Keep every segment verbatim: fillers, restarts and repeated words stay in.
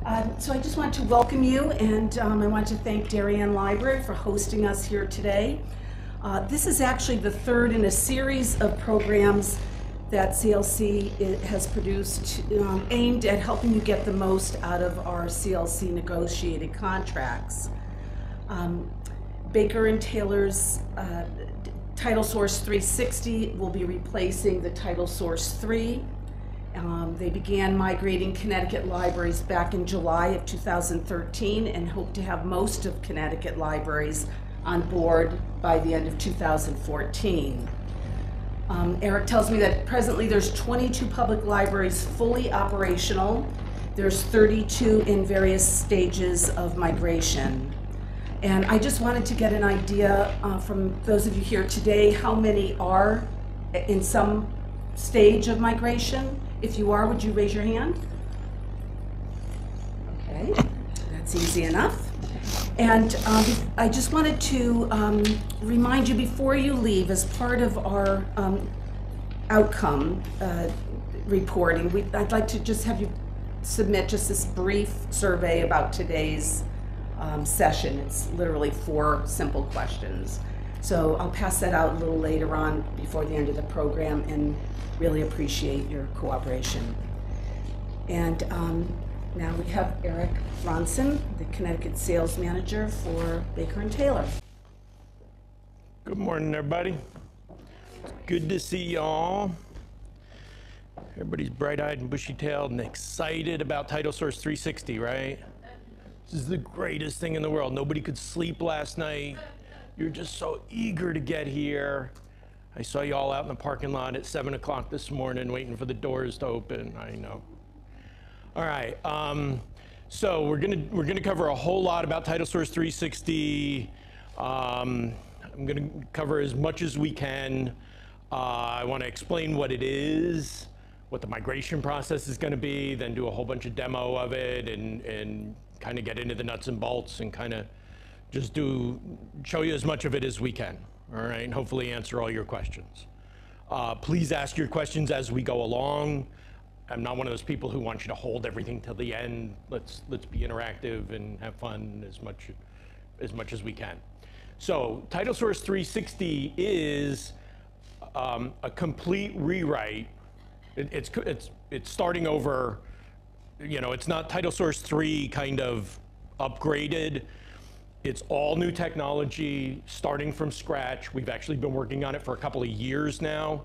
Um, so I just want to welcome you, and um, I want to thank Darien Library for hosting us here today. Uh, this is actually the third in a series of programs that C L C has produced um, aimed at helping you get the most out of our C L C negotiated contracts. Um, Baker and Taylor's uh, TitleSource three sixty will be replacing the TitleSource three. Um, they began migrating Connecticut libraries back in July of two thousand thirteen and hope to have most of Connecticut libraries on board by the end of two thousand fourteen. Um, Eric tells me that presently there's twenty-two public libraries fully operational. There's thirty-two in various stages of migration. And I just wanted to get an idea uh, from those of you here today, how many are in some stage of migration? If you are, would you raise your hand? Okay, that's easy enough. And um, I just wanted to um, remind you before you leave, as part of our um, outcome uh, reporting, we, I'd like to just have you submit just this brief survey about today's um, session. It's literally four simple questions. So I'll pass that out a little later on before the end of the program, and really appreciate your cooperation. And um, now we have Eric Throndson, the Connecticut Sales Manager for Baker and Taylor. Good morning, everybody. It's good to see y'all. Everybody's bright-eyed and bushy-tailed and excited about TitleSource three sixty, right? This is the greatest thing in the world. Nobody could sleep last night. You're just so eager to get here. I saw you all out in the parking lot at seven o'clock this morning waiting for the doors to open. I know. All right, um, so we're gonna, we're gonna cover a whole lot about TitleSource three sixty. Um, I'm gonna cover as much as we can. Uh, I wanna explain what it is, what the migration process is gonna be, then do a whole bunch of demo of it, and, and kind of get into the nuts and bolts and kind of just do, show you as much of it as we can. All right, and hopefully answer all your questions. Uh, please ask your questions as we go along. I'm not one of those people who want you to hold everything till the end. Let's let's be interactive and have fun as much as much as we can. So TitleSource three sixty is um, a complete rewrite. It, it's it's it's starting over. You know, it's not TitleSource three kind of upgraded. It's all new technology, starting from scratch. We've actually been working on it for a couple of years now.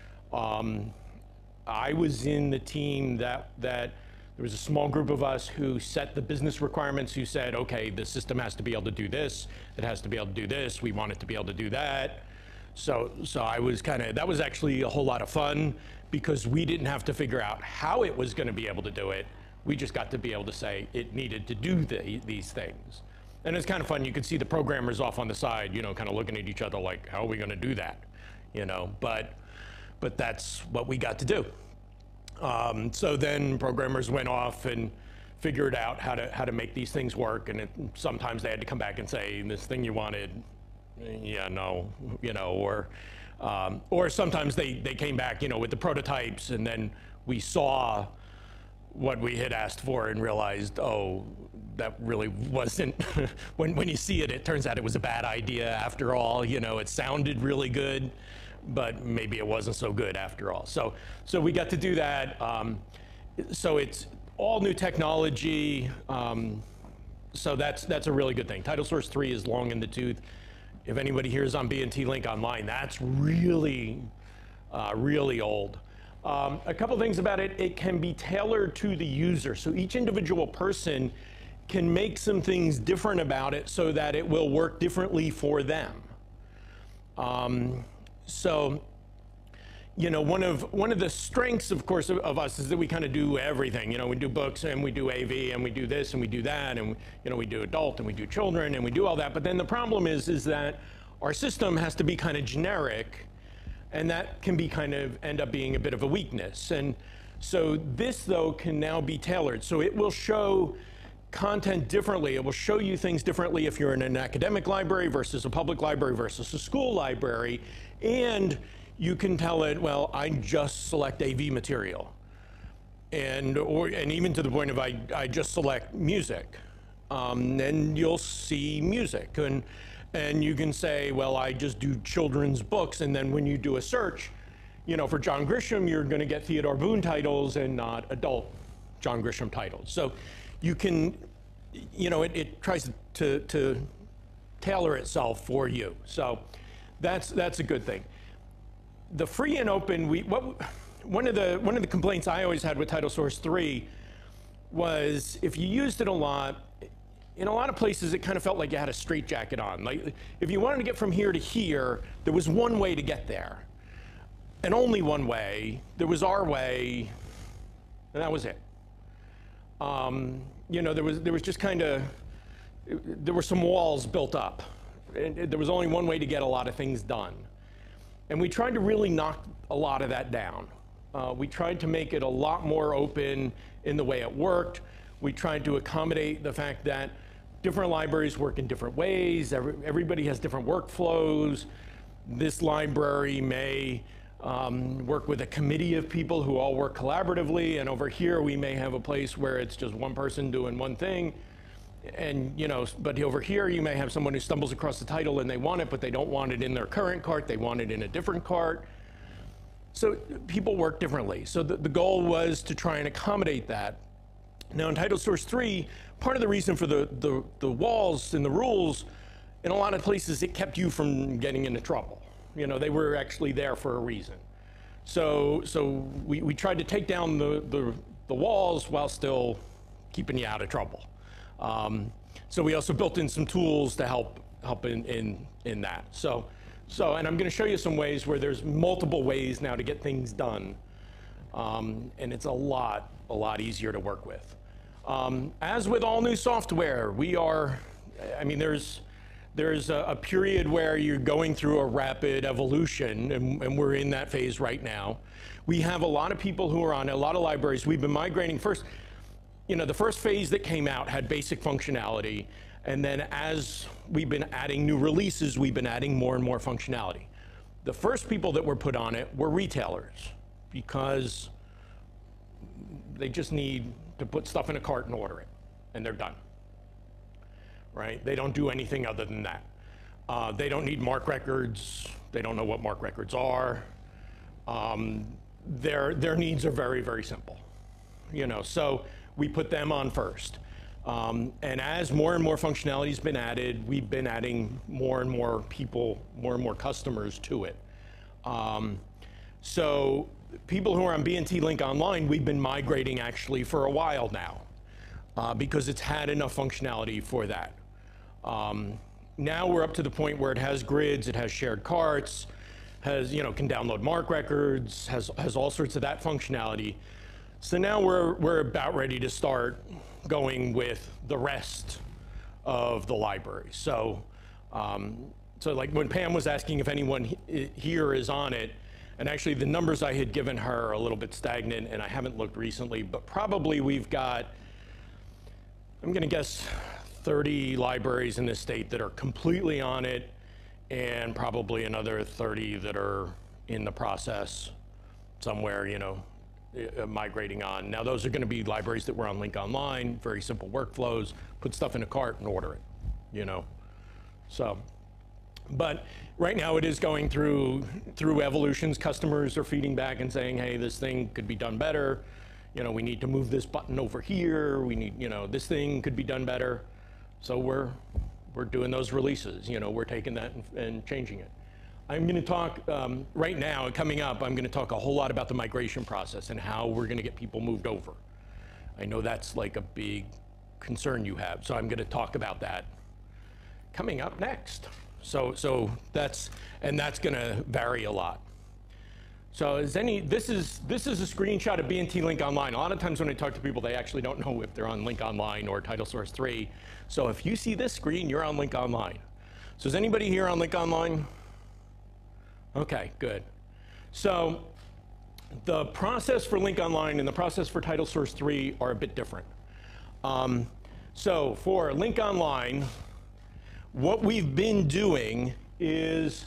Um, I was in the team that, that there was a small group of us who set the business requirements, who said, okay, the system has to be able to do this, it has to be able to do this, we want it to be able to do that. So, so I was kind of, that was actually a whole lot of fun, because we didn't have to figure out how it was going to be able to do it. We just got to be able to say it needed to do the, these things. And it's kind of fun. You could see the programmers off on the side, you know, kind of looking at each other like, how are we going to do that? You know, but, but that's what we got to do. Um, so then programmers went off and figured out how to, how to make these things work. And it, sometimes they had to come back and say, this thing you wanted, yeah, no, you know, or, um, or sometimes they, they came back, you know, with the prototypes, and then we saw what we had asked for and realized, oh, that really wasn't, when, when you see it, it turns out it was a bad idea after all. You know, it sounded really good, but maybe it wasn't so good after all. So, so we got to do that. Um, so it's all new technology. Um, so that's, that's a really good thing. TitleSource three is long in the tooth. If anybody here is on B and T Link Online, that's really, uh, really old. Um, a couple things about it, it can be tailored to the user. So each individual person can make some things different about it so that it will work differently for them. Um, so, you know, one of, one of the strengths, of course, of, of us is that we kind of do everything. You know, we do books, and we do A V, and we do this, and we do that, and, you know, we do adult, and we do children, and we do all that. But then the problem is, is that our system has to be kind of generic, and that can be kind of end up being a bit of a weakness. And so this, though, can now be tailored. So it will show content differently. It will show you things differently if you're in an academic library versus a public library versus a school library. And you can tell it, well, I just select A V material. And, or, and even to the point of I, I just select music, um, then you'll see music. And, and you can say, well, I just do children's books, and then when you do a search, you know, for John Grisham, you're gonna get Theodore Boone titles and not adult John Grisham titles. So you can, you know, it, it tries to, to tailor itself for you. So that's, that's a good thing. The free and open, we, what, one of the, one of the complaints I always had with TitleSource three was if you used it a lot, in a lot of places it kind of felt like you had a straitjacket on. Like if you wanted to get from here to here, there was one way to get there. And only one way. There was our way, and that was it. Um, you know, there was, there was just kind of, there were some walls built up. And there was only one way to get a lot of things done. And we tried to really knock a lot of that down. Uh, we tried to make it a lot more open in the way it worked. We tried to accommodate the fact that different libraries work in different ways. Every, everybody has different workflows. This library may um, work with a committee of people who all work collaboratively, and over here we may have a place where it's just one person doing one thing. And, you know, but over here you may have someone who stumbles across the title and they want it, but they don't want it in their current cart, they want it in a different cart. So people work differently. So the, the goal was to try and accommodate that. Now in TitleSource three, part of the reason for the, the, the walls and the rules, in a lot of places it kept you from getting into trouble. You know, they were actually there for a reason. So, so we, we tried to take down the, the, the walls while still keeping you out of trouble. Um, so we also built in some tools to help help in, in, in that. So, so, and I'm going to show you some ways where there's multiple ways now to get things done. Um, and it's a lot, a lot easier to work with. Um, as with all new software, we are, I mean, there's, there's a, a period where you're going through a rapid evolution, and, and we're in that phase right now. We have a lot of people who are on a lot of libraries. We've been migrating first. You know, the first phase that came out had basic functionality, and then as we've been adding new releases, we've been adding more and more functionality. The first people that were put on it were retailers, because they just need to put stuff in a cart and order it, and they're done, right? They don't do anything other than that. Uh, they don't need mark records. They don't know what mark records are. Um, their, their needs are very, very simple, you know, so we put them on first. Um, and as more and more functionality has been added, we've been adding more and more people, more and more customers to it. Um, so people who are on B and T Link Online, we've been migrating actually for a while now, uh, because it's had enough functionality for that. Um, now we're up to the point where it has grids, it has shared carts, has, you know, can download mark records, has, has all sorts of that functionality. So now we're, we're about ready to start going with the rest of the library. So, um, so like when Pam was asking if anyone he here is on it, and actually the numbers I had given her are a little bit stagnant, and I haven't looked recently, but probably we've got, I'm gonna guess thirty libraries in this state that are completely on it, and probably another thirty that are in the process somewhere, you know, Uh, migrating on. Now those are going to be libraries that were on Link Online, very simple workflows, put stuff in a cart and order it, you know. So, but right now it is going through through evolutions. Customers are feeding back and saying, hey, this thing could be done better. You know, we need to move this button over here. We need, you know, this thing could be done better. So we're we're doing those releases. You know, we're taking that and, and changing it. I'm going to talk um, right now, coming up, I'm going to talk a whole lot about the migration process and how we're going to get people moved over. I know that's like a big concern you have, so I'm going to talk about that coming up next. So, so that's, and that's going to vary a lot. So is any, this is, this is a screenshot of B and T Link Online. A lot of times when I talk to people, they actually don't know if they're on Link Online or TitleSource three. So if you see this screen, you're on Link Online. So is anybody here on Link Online? Okay, good. So the process for Link Online and the process for TitleSource three are a bit different. Um, so for Link Online, what we've been doing is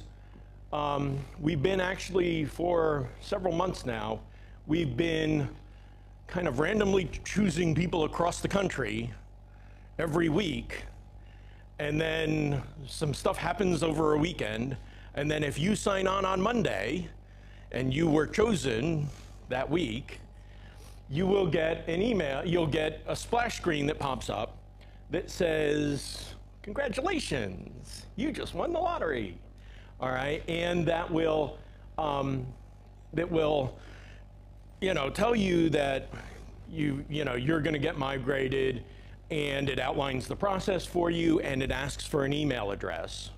um, we've been actually for several months now, we've been kind of randomly choosing people across the country every week, and then some stuff happens over a weekend, and then if you sign on on Monday and you were chosen that week, you will get an email, you'll get a splash screen that pops up that says, congratulations, you just won the lottery. All right, and that will, um, that will, you know, tell you that you, you know, you're gonna get migrated, and it outlines the process for you, and it asks for an email address.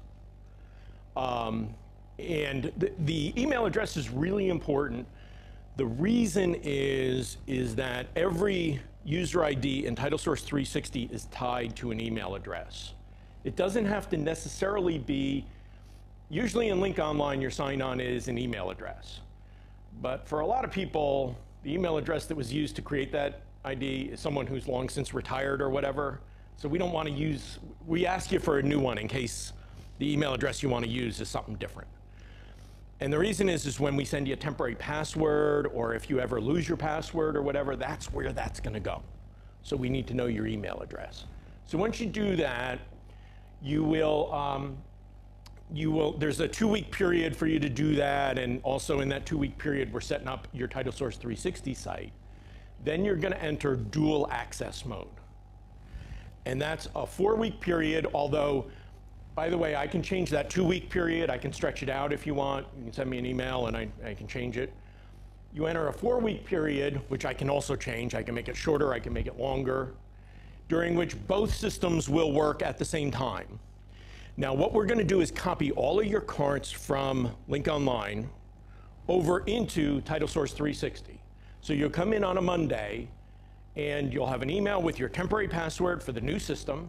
Um, and the, the email address is really important. The reason is, is that every user I D in TitleSource three sixty is tied to an email address. It doesn't have to necessarily be, usually in Link Online, your sign-on is an email address. But for a lot of people, the email address that was used to create that I D is someone who's long since retired or whatever. So we don't want to use, we ask you for a new one in case the email address you want to use is something different. And the reason is, is when we send you a temporary password, or if you ever lose your password or whatever, that's where that's going to go. So we need to know your email address. So once you do that, you will, um, you will, there's a two-week period for you to do that, and also in that two-week period, we're setting up your TitleSource three sixty site. Then you're going to enter dual access mode. And that's a four-week period, although, by the way, I can change that two-week period. I can stretch it out if you want. You can send me an email, and I, I can change it. You enter a four-week period, which I can also change. I can make it shorter. I can make it longer, during which both systems will work at the same time. Now, what we're going to do is copy all of your carts from Link Online over into TitleSource three sixty. So you'll come in on a Monday, and you'll have an email with your temporary password for the new system.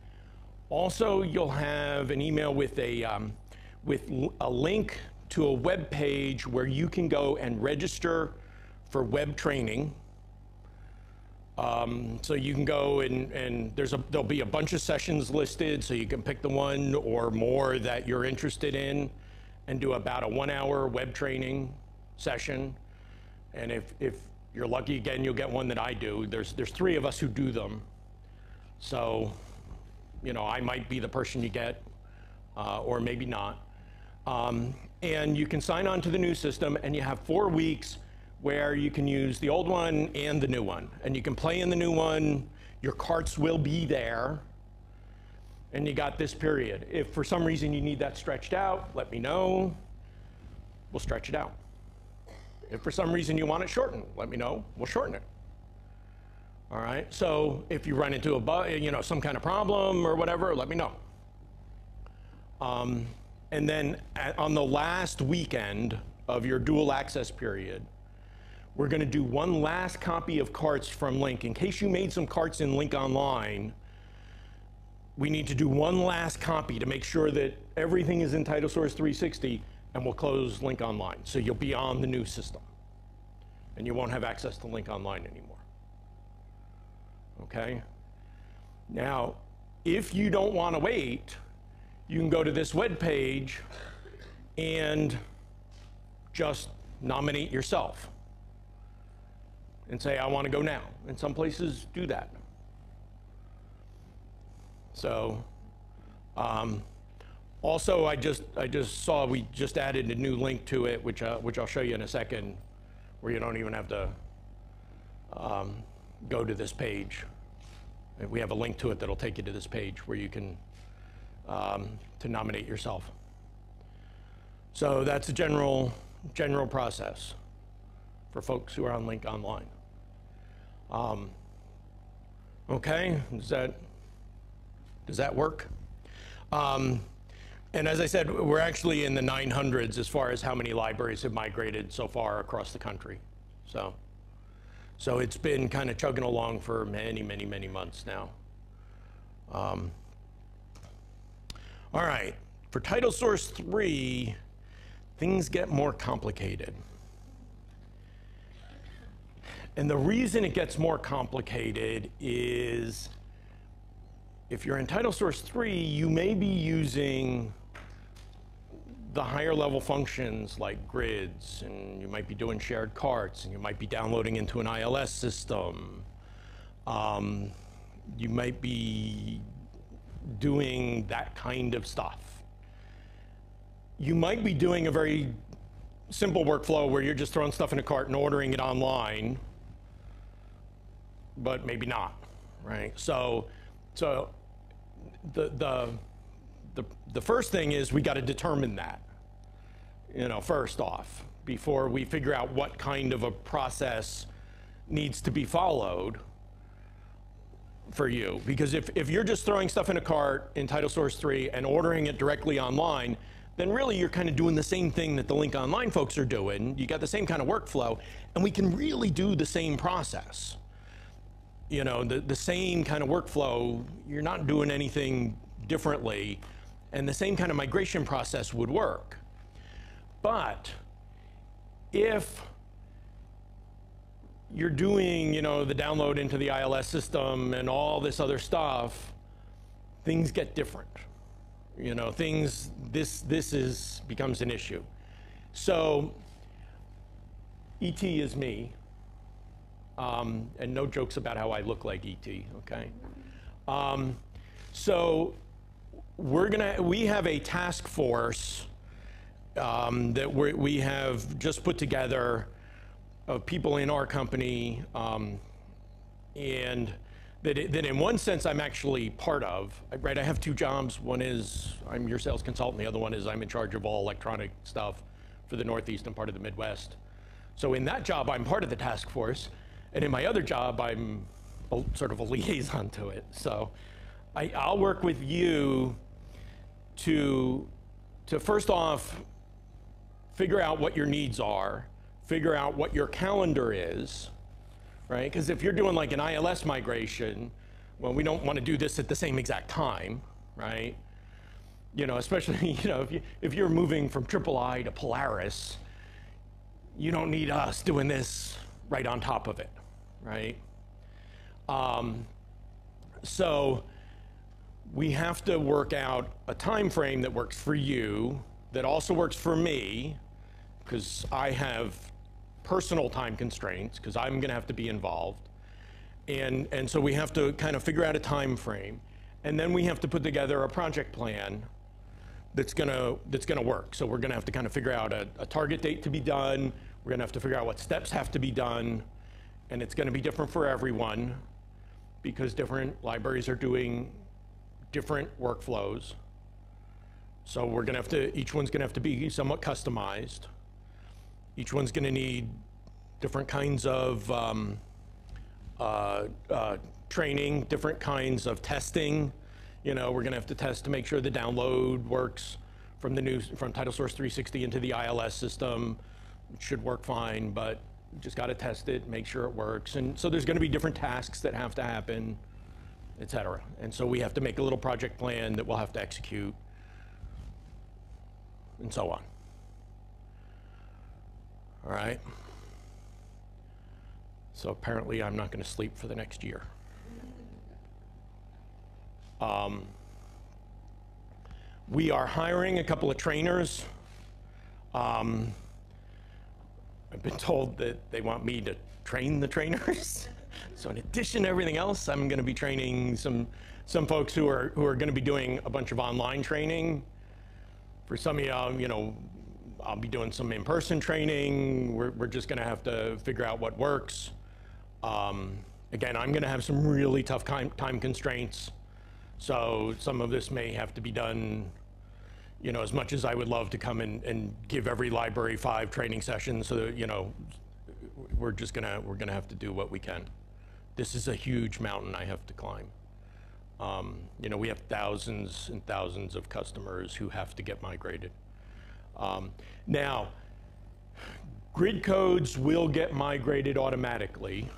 Also, you'll have an email with a, um, with a link to a web page where you can go and register for web training. Um, so you can go and, and there's a, there'll be a bunch of sessions listed, so you can pick the one or more that you're interested in and do about a one hour web training session. And if, if you're lucky, again, you'll get one that I do. There's, there's three of us who do them. So, you know, I might be the person you get, uh, or maybe not. Um, and you can sign on to the new system, and you have four weeks where you can use the old one and the new one. And you can play in the new one, your carts will be there, and you got this period. If for some reason you need that stretched out, let me know, we'll stretch it out. If for some reason you want it shortened, let me know, we'll shorten it. All right, so if you run into a bu you know, some kind of problem or whatever, let me know. Um, and then at, on the last weekend of your dual access period, we're gonna do one last copy of carts from Link. In case you made some carts in Link Online, we need to do one last copy to make sure that everything is in TitleSource three sixty, and we'll close Link Online. So you'll be on the new system, and you won't have access to Link Online anymore. Okay? Now, if you don't want to wait, you can go to this web page and just nominate yourself and say, I want to go now. And some places do that. So, um, also, I just, I just saw we just added a new link to it, which, uh, which I'll show you in a second, where you don't even have to um, go to this page. We have a link to it that'll take you to this page where you can um, to nominate yourself. So that's a general, general process for folks who are on Link Online. Um, okay, does that, does that work? Um, and as I said, we're actually in the nine hundreds as far as how many libraries have migrated so far across the country. So, so it's been kind of chugging along for many, many, many months now. Um, all right, for TitleSource three, things get more complicated. And the reason it gets more complicated is if you're in TitleSource three, you may be using the higher level functions like grids, and you might be doing shared carts, and you might be downloading into an I L S system. Um, you might be doing that kind of stuff. You might be doing a very simple workflow where you're just throwing stuff in a cart and ordering it online, but maybe not, right? So, so the, the, the, the first thing is we got to determine that, you know, first off, before we figure out what kind of a process needs to be followed for you. Because if, if you're just throwing stuff in a cart in TitleSource three and ordering it directly online, then really you're kind of doing the same thing that the Link Online folks are doing. You got the same kind of workflow, and we can really do the same process. You know, the, the same kind of workflow, you're not doing anything differently, and the same kind of migration process would work. But if you're doing, you know, the download into the I L S system and all this other stuff, things get different. You know, things, this, this is, becomes an issue. So, E T is me, um, and no jokes about how I look like E T, okay? Um, so, we're gonna, we have a task force um, that we're, we have just put together of people in our company, um, and That, it, that in one sense I'm actually part of, right? I have two jobs. One is I'm your sales consultant. The other one is I'm in charge of all electronic stuff for the Northeast and part of the Midwest. So in that job, I'm part of the task force. And in my other job, I'm a, sort of a liaison to it. So I, I'll work with you to, to first off, figure out what your needs are, figure out what your calendar is, right? Because if you're doing like an I L S migration, well, we don't want to do this at the same exact time, right? You know, especially, you know, if, you, if you're moving from Triple I to Polaris, you don't need us doing this right on top of it, right? Um, so we have to work out a time frame that works for you, that also works for me, because I have personal time constraints, because I'm going to have to be involved. And, and so we have to kind of figure out a time frame. And then we have to put together a project plan that's going to that's going to work. So we're going to have to kind of figure out a, a target date to be done. We're going to have to figure out what steps have to be done. And it's going to be different for everyone, because different libraries are doing different workflows. So we're going to have to, each one's going to have to be somewhat customized. Each one's going to need different kinds of um, uh, uh, training, different kinds of testing. You know, we're going to have to test to make sure the download works from the new from TitleSource three sixty into the I L S system. It should work fine, but you just got to test it, make sure it works. And so there's going to be different tasks that have to happen, et cetera. And so we have to make a little project plan that we'll have to execute, and so on. All right. So apparently I'm not going to sleep for the next year. Um, we are hiring a couple of trainers. Um, I've been told that they want me to train the trainers. So in addition to everything else, I'm going to be training some some folks who are who are going to be doing a bunch of online training. For some of y'all, you know, I'll be doing some in-person training. We're, we're just going to have to figure out what works. Um, again, I'm going to have some really tough time, time constraints. So some of this may have to be done, you know, as much as I would love to come in and give every library five training sessions. So that, you know, we're just going to, we're going to have to do what we can. This is a huge mountain I have to climb. Um, you know, we have thousands and thousands of customers who have to get migrated. Um, now, grid codes will get migrated automatically.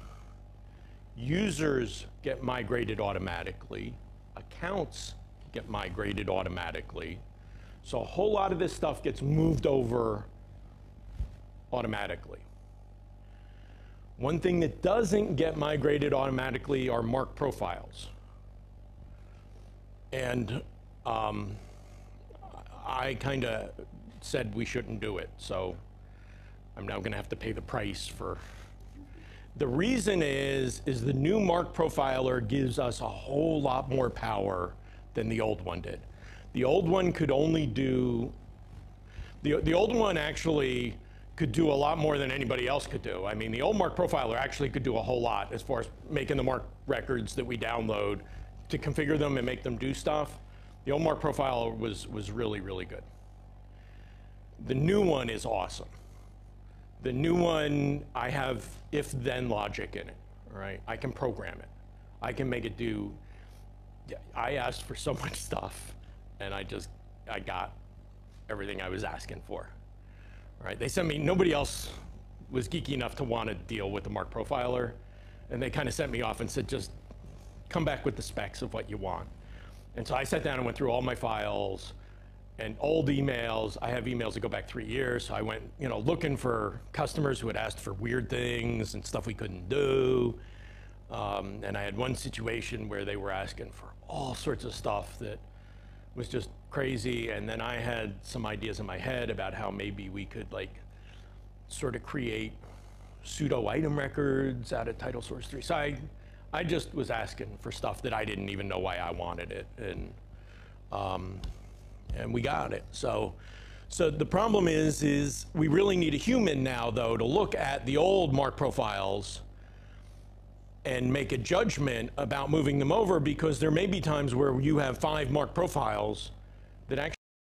Users get migrated automatically. Accounts get migrated automatically. So a whole lot of this stuff gets moved over automatically. One thing that doesn't get migrated automatically are mark profiles. And um, I kind of said we shouldn't do it. So I'm now going to have to pay the price for. The reason is, is the new Mark Profiler gives us a whole lot more power than the old one did. The old one could only do, the, the old one actually could do a lot more than anybody else could do. I mean, the old Mark Profiler actually could do a whole lot as far as making the Mark records that we download to configure them and make them do stuff. The old Mark Profiler was, was really, really good. The new one is awesome. The new one, I have if-then logic in it, all right? I can program it. I can make it do, I asked for so much stuff, and I just, I got everything I was asking for, all right? They sent me, nobody else was geeky enough to want to deal with the Mark Profiler, and they kind of sent me off and said, just come back with the specs of what you want. And so I sat down and went through all my files, and old emails. I have emails that go back three years. So I went, you know, looking for customers who had asked for weird things and stuff we couldn't do. Um, and I had one situation where they were asking for all sorts of stuff that was just crazy. And then I had some ideas in my head about how maybe we could like sort of create pseudo item records out of TitleSource three. So I, I just was asking for stuff that I didn't even know why I wanted it. And, um, and we got it. So, so the problem is, is we really need a human now, though, to look at the old Mark profiles and make a judgment about moving them over, because there may be times where you have five Mark profiles that actually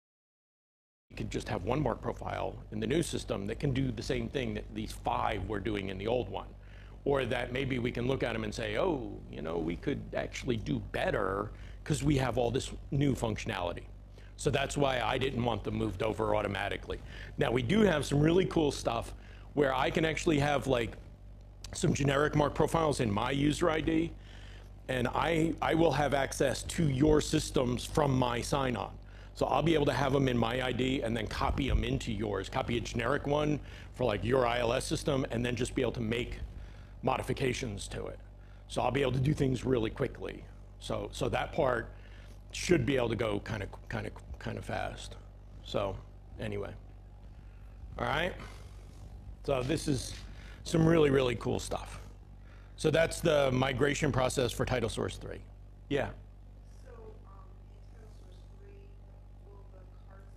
you could just have one Mark profile in the new system that can do the same thing that these five were doing in the old one. Or that maybe we can look at them and say, oh, you know, we could actually do better because we have all this new functionality. So that's why I didn't want them moved over automatically. Now, we do have some really cool stuff where I can actually have like some generic Mark profiles in my user I D, and I, I will have access to your systems from my sign-on. So I'll be able to have them in my I D and then copy them into yours, copy a generic one for like your I L S system, and then just be able to make modifications to it. So I'll be able to do things really quickly. So, so that part should be able to go kind of, kind of, kind of fast. So anyway, all right. So this is some really, really cool stuff. So that's the migration process for TitleSource three. Yeah. So um, in TitleSource three, will the cards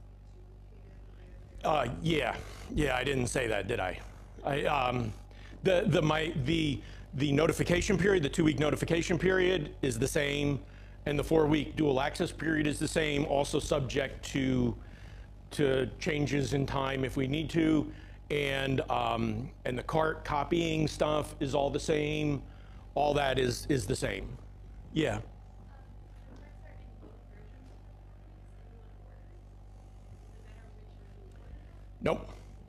be duplicated? Uh, yeah, yeah. I didn't say that, did I? I um, the the my the the notification period, the two-week notification period, is the same. And the four-week dual access period is the same, also subject to, to changes in time if we need to. And, um, and the cart copying stuff is all the same. All that is, is the same. Yeah. Nope.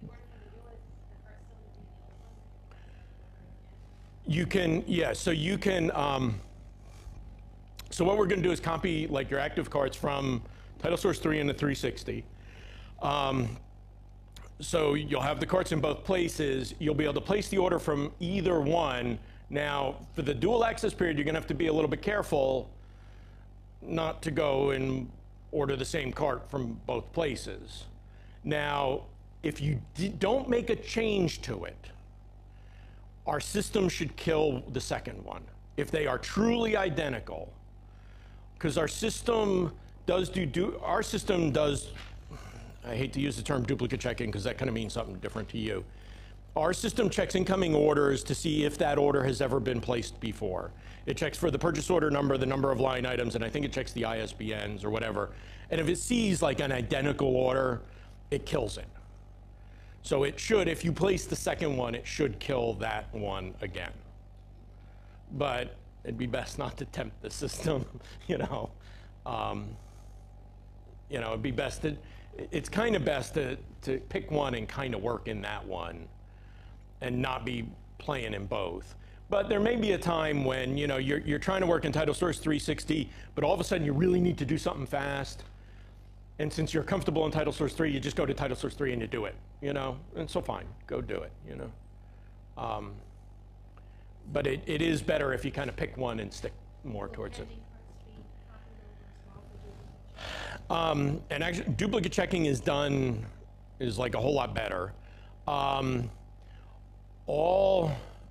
You can, yeah, so you can, um, so what we're going to do is copy like your active carts from TitleSource three into three sixty. Um, so you'll have the carts in both places. You'll be able to place the order from either one. Now, for the dual access period, you're going to have to be a little bit careful not to go and order the same cart from both places. Now, if you don't make a change to it, our system should kill the second one if they are truly identical. Because our system does do, do, our system does, I hate to use the term duplicate checking because that kind of means something different to you. Our system checks incoming orders to see if that order has ever been placed before. It checks for the purchase order number, the number of line items, and I think it checks the I S B Ns or whatever. And if it sees like an identical order, it kills it. So it should, if you place the second one, it should kill that one again. But it'd be best not to tempt the system, you know. Um, you know, it'd be best to, it's kind of best to, to pick one and kind of work in that one and not be playing in both. But there may be a time when, you know, you're, you're trying to work in TitleSource three sixty, but all of a sudden you really need to do something fast. And since you're comfortable in TitleSource three, you just go to TitleSource three and you do it, you know. And so fine, go do it, you know. Um, But it, it is better if you kind of pick one and stick more towards it. Um, and actually, duplicate checking is done is like a whole lot better. Um, all,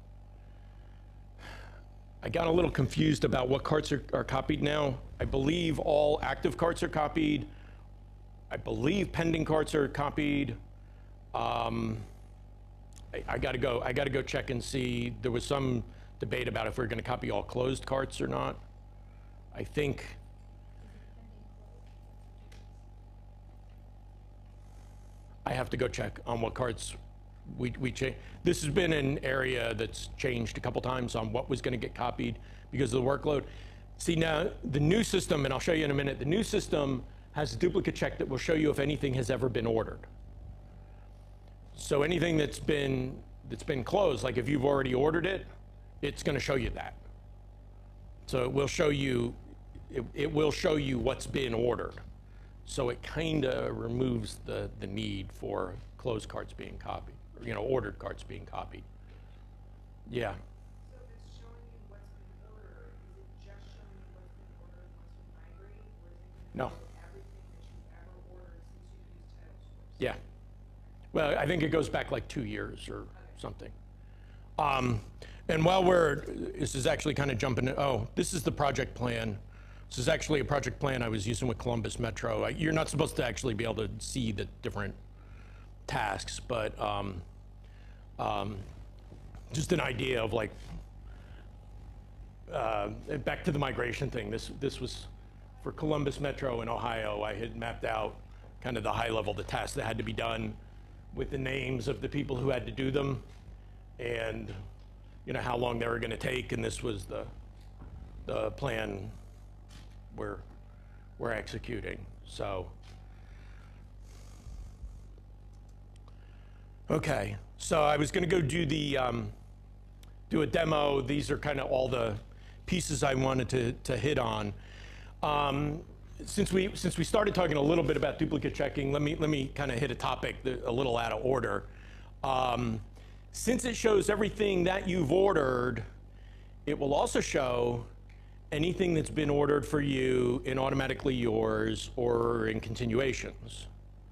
I got a little confused about what carts are, are copied now. I believe all active carts are copied. I believe pending carts are copied. Um, I, I gotta go, I gotta go check and see. There was some debate about if we we're gonna copy all closed carts or not. I think, I have to go check on what carts we, we change. This has been an area that's changed a couple times on what was gonna get copied because of the workload. See now, the new system, and I'll show you in a minute, the new system has a duplicate check that will show you if anything has ever been ordered. So anything that's been, that's been closed, like if you've already ordered it, it's gonna show you that. So it will show you, it, it will show you what's been ordered. So it kinda removes the, the need for closed carts being copied, or, you know, ordered carts being copied. Yeah. So if it's showing you what's been ordered, is it just showing you what's been ordered once we migrate, or is it No. going to show everything that you've ever ordered since you've used TitleSource? Yeah. Well, I think it goes back like two years or something. Um, and while we're, this is actually kind of jumping, oh, this is the project plan. This is actually a project plan I was using with Columbus Metro. I, you're not supposed to actually be able to see the different tasks, but um, um, just an idea of like, uh, back to the migration thing. This, this was for Columbus Metro in Ohio. I had mapped out kind of the high level, the tasks that had to be done with the names of the people who had to do them and you know how long they were going to take, and this was the, the plan we're, we're executing. So, okay, so I was going to go do the, um, do a demo. These are kind of all the pieces I wanted to, to hit on. Um, since we, since we started talking a little bit about duplicate checking, let me, let me kind of hit a topic that, a little out of order. Um, since it shows everything that you've ordered, it will also show anything that's been ordered for you in automatically yours or in continuations,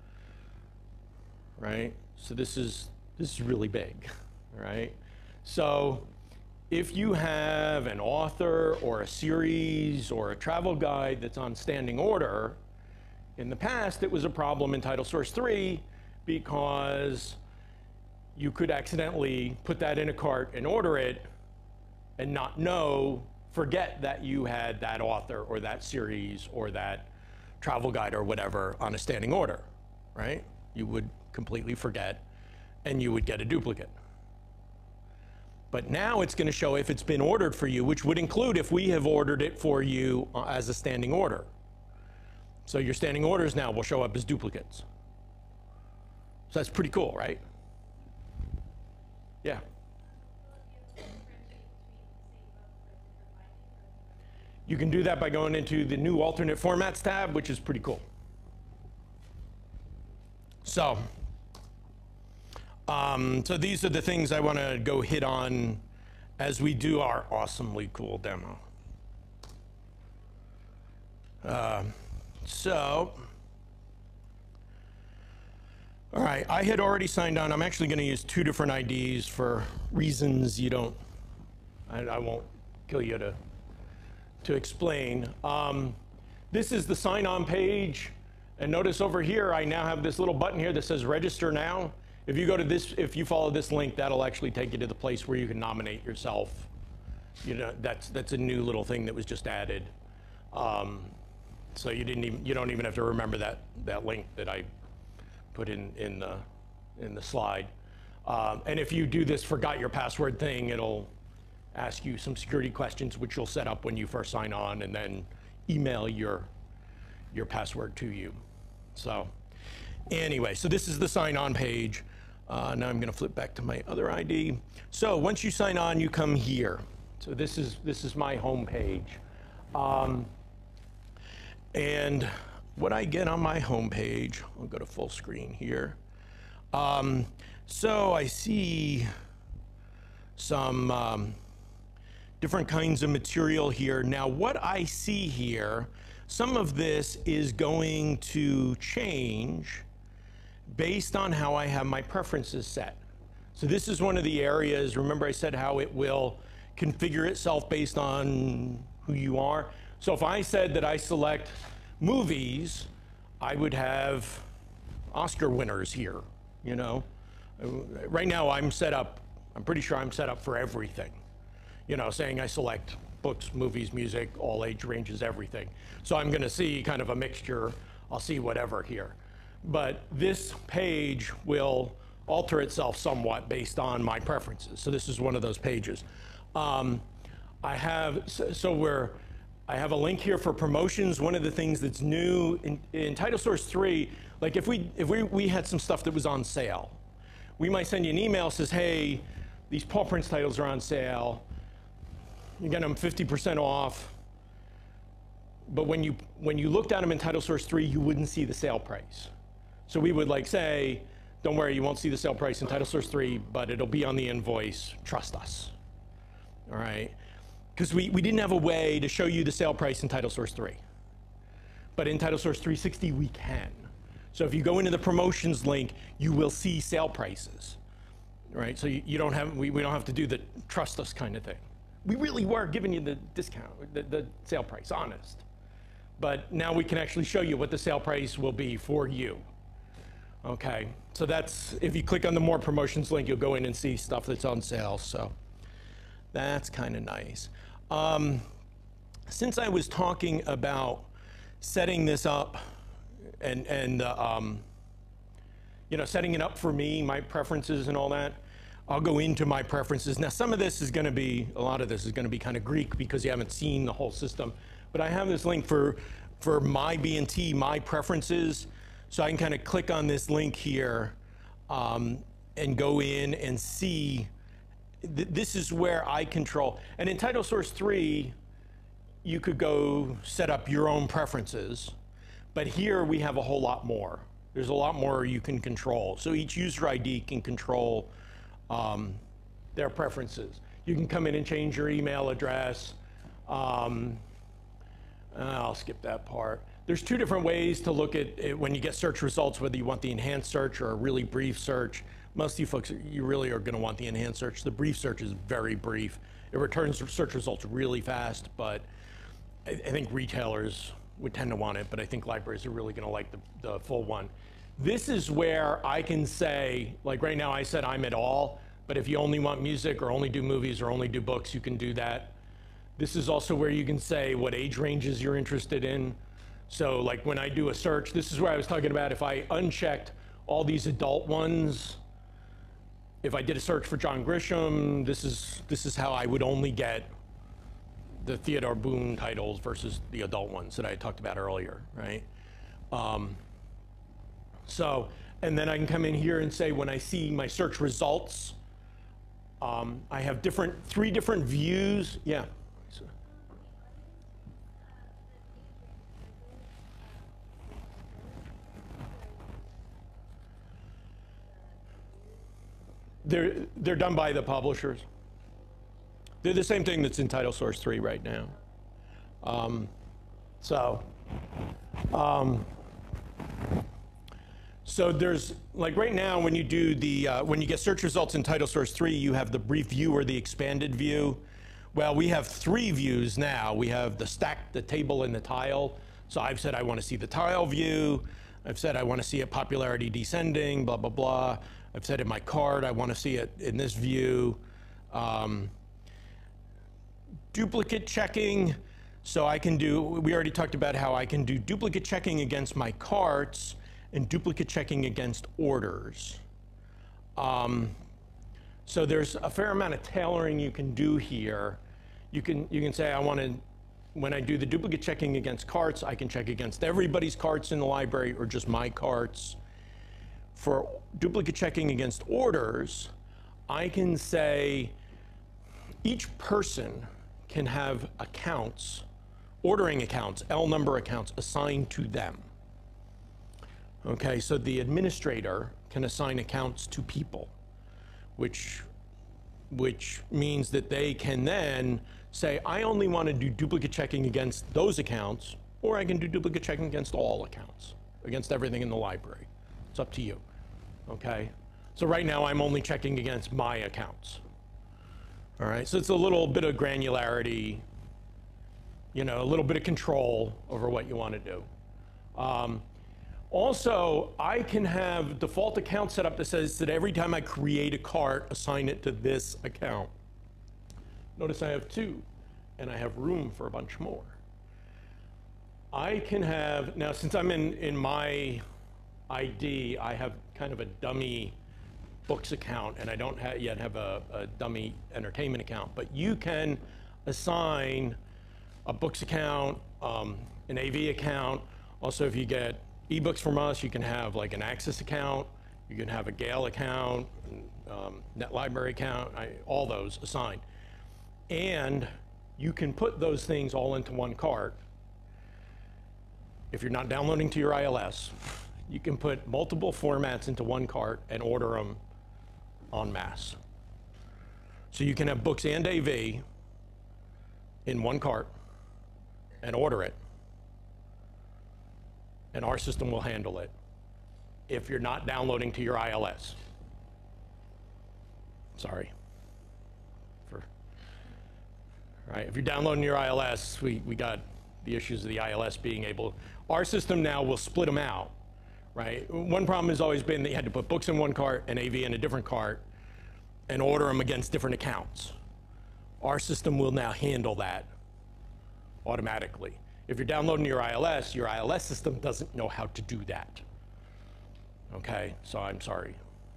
right? So this is, this is really big, right? So if you have an author or a series or a travel guide that's on standing order, in the past it was a problem in TitleSource three because you could accidentally put that in a cart and order it and not know, forget that you had that author or that series or that travel guide or whatever on a standing order, right? You would completely forget and you would get a duplicate. But now it's going to show if it's been ordered for you, which would include if we have ordered it for you as a standing order. So your standing orders now will show up as duplicates. So that's pretty cool, right? Yeah. You can do that by going into the new alternate formats tab, which is pretty cool. So, um, so these are the things I want to go hit on as we do our awesomely cool demo. Uh, so, all right, I had already signed on. I'm actually going to use two different I Ds for reasons you don't, I, I won't kill you to, to explain. Um, this is the sign on page. And notice over here, I now have this little button here that says register now. If you go to this, if you follow this link, that'll actually take you to the place where you can nominate yourself. You know, that's, that's a new little thing that was just added. Um, so you didn't even, you don't even have to remember that, that link that I put in, in, the, in the slide. Um, and if you do this forgot your password thing, it'll ask you some security questions, which you'll set up when you first sign on, and then email your, your password to you. So anyway, so this is the sign on page. Uh, now I'm gonna flip back to my other I D. So once you sign on, you come here. So this is, this is my home page. Um, and what I get on my home page, I'll go to full screen here. Um, so I see some um, different kinds of material here. Now what I see here, some of this is going to change based on how I have my preferences set. So this is one of the areas, remember I said how it will configure itself based on who you are. So if I said that I select movies, I would have Oscar winners here, you know. Right now I'm set up, I'm pretty sure I'm set up for everything. You know, saying I select books, movies, music, all age ranges, everything. So I'm gonna see kind of a mixture, I'll see whatever here. But this page will alter itself somewhat based on my preferences. So this is one of those pages. Um, I have, so, so we're, I have a link here for promotions. One of the things that's new in, in TitleSource three, like if we, if we, we had some stuff that was on sale, we might send you an email that says, hey, these Paw Prince titles are on sale. You get them fifty percent off. But when you, when you looked at them in TitleSource three, you wouldn't see the sale price. So we would like say, don't worry, you won't see the sale price in TitleSource three, but it'll be on the invoice, trust us, all right? Because we, we didn't have a way to show you the sale price in TitleSource three. But in TitleSource three sixty, we can. So if you go into the promotions link, you will see sale prices, right? So you, you don't have, we, we don't have to do the trust us kind of thing. We really were giving you the discount, the, the sale price, honest. But now we can actually show you what the sale price will be for you. Okay, so that's, if you click on the more promotions link, you'll go in and see stuff that's on sale, so that's kind of nice. Um, since I was talking about setting this up and, and uh, um, you know, setting it up for me, my preferences and all that, I'll go into my preferences. Now, some of this is going to be, a lot of this is going to be kind of Greek because you haven't seen the whole system, but I have this link for, for my B and T, my preferences. So I can kind of click on this link here um, and go in and see, th this is where I control. And in TitleSource three, you could go set up your own preferences. But here we have a whole lot more. There's a lot more you can control. So each user I D can control um, their preferences. You can come in and change your email address. Um, I'll skip that part. There's two different ways to look at it when you get search results, whether you want the enhanced search or a really brief search. Most of you folks, you really are going to want the enhanced search. The brief search is very brief. It returns search results really fast, but I, I think retailers would tend to want it, but I think libraries are really going to like the, the full one. This is where I can say, like right now I said I'm at all, but if you only want music or only do movies or only do books, you can do that. This is also where you can say what age ranges you're interested in. So like when I do a search, this is where I was talking about if I unchecked all these adult ones, if I did a search for John Grisham, this is, this is how I would only get the Theodore Boone titles versus the adult ones that I talked about earlier, right? Um, so, and then I can come in here and say when I see my search results, um, I have different, three different views, yeah. So, They're, they're done by the publishers. They're the same thing that's in TitleSource three right now. Um, so, um, so there's, like right now when you do the, uh, when you get search results in TitleSource three, you have the brief view or the expanded view. Well, we have three views now. We have the stack, the table, and the tile. So I've said I want to see the tile view. I've said I want to see it popularity descending, blah, blah, blah. I've said in my card, I want to see it in this view. Um, duplicate checking, so I can do, we already talked about how I can do duplicate checking against my carts and duplicate checking against orders. Um, so there's a fair amount of tailoring you can do here. You can, you can say I want to, when I do the duplicate checking against carts, I can check against everybody's carts in the library or just my carts. For duplicate checking against orders, I can say each person can have accounts, ordering accounts, L number accounts assigned to them. Okay, so the administrator can assign accounts to people, which, which means that they can then say, I only want to do duplicate checking against those accounts, or I can do duplicate checking against all accounts, against everything in the library. It's up to you. okay? So right now I'm only checking against my accounts. All right, so it's a little bit of granularity, you know, a little bit of control over what you want to do. Um, also, I can have default account set up that says that every time I create a cart, assign it to this account. Notice I have two, and I have room for a bunch more. I can have, now since I'm in, in my I D, I have kind of a dummy books account, and I don't ha yet have a, a dummy entertainment account, but you can assign a books account, um, an A V account. Also, if you get ebooks from us, you can have like an Access account, you can have a Gale account, um, Net Library account, I, all those assigned. And you can put those things all into one cart. If you're not downloading to your I L S, you can put multiple formats into one cart and order them en masse. So you can have books and A V in one cart and order it. And our system will handle it if you're not downloading to your I L S. Sorry. For, right, if you're downloading your I L S, we, we got the issues of the I L S being able, our system now will split them out, right? One problem has always been that you had to put books in one cart and A V in a different cart and order them against different accounts. Our system will now handle that automatically. If you're downloading your I L S, your I L S system doesn't know how to do that. Okay, so I'm sorry.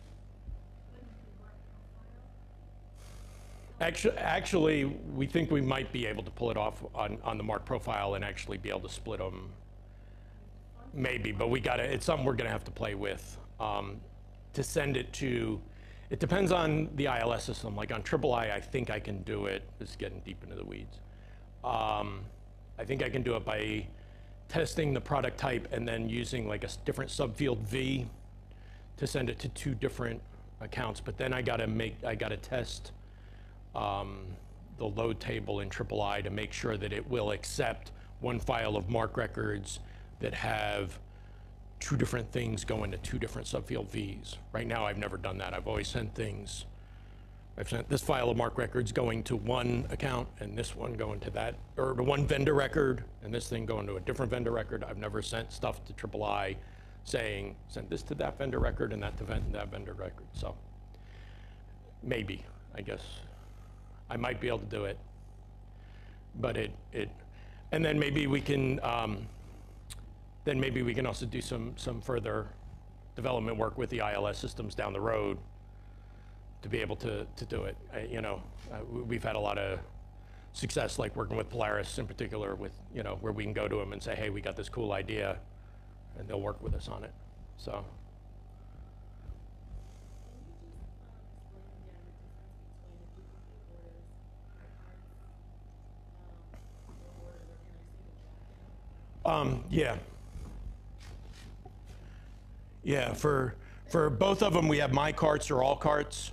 Actually, actually, we think we might be able to pull it off on, on the Mark profile and actually be able to split them. Maybe, but we gotta, it's something we're gonna have to play with. Um, to send it to, it depends on the I L S system. Like on Triple I, I think I can do it. This is getting deep into the weeds. Um, I think I can do it by testing the product type and then using like a different subfield V to send it to two different accounts. But then I gotta make, I gotta test um, the load table in Triple I to make sure that it will accept one file of Mark records that have two different things going to two different subfield Vs. Right now, I've never done that. I've always sent things, I've sent this file of Mark records going to one account and this one going to that, or to one vendor record and this thing going to a different vendor record. I've never sent stuff to Triple I saying, send this to that vendor record and that to that vendor record. So maybe, I guess, I might be able to do it. But it, it and then maybe we can, um, then maybe we can also do some, some further development work with the I L S systems down the road to be able to, to do it. I, you know, uh, we've had a lot of success, like working with Polaris in particular, with, you know, where we can go to them and say, hey, we got this cool idea, and they'll work with us on it. So. Um, yeah. Yeah, for, for both of them, we have my carts or all carts.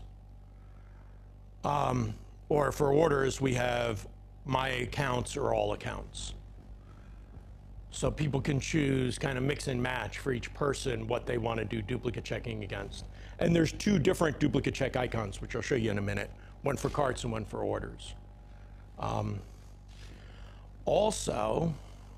Um, or for orders, we have my accounts or all accounts. So people can choose, kind of mix and match for each person what they want to do duplicate checking against. And there's two different duplicate check icons, which I'll show you in a minute. One for carts and one for orders. Um, also,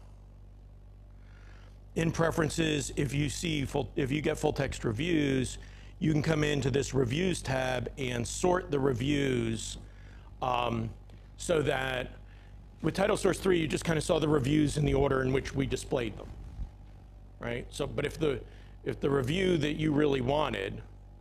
in preferences, if you see full, if you get full text reviews, you can come into this reviews tab and sort the reviews um, so that with TitleSource three, you just kind of saw the reviews in the order in which we displayed them, right? So, but if the if the review that you really wanted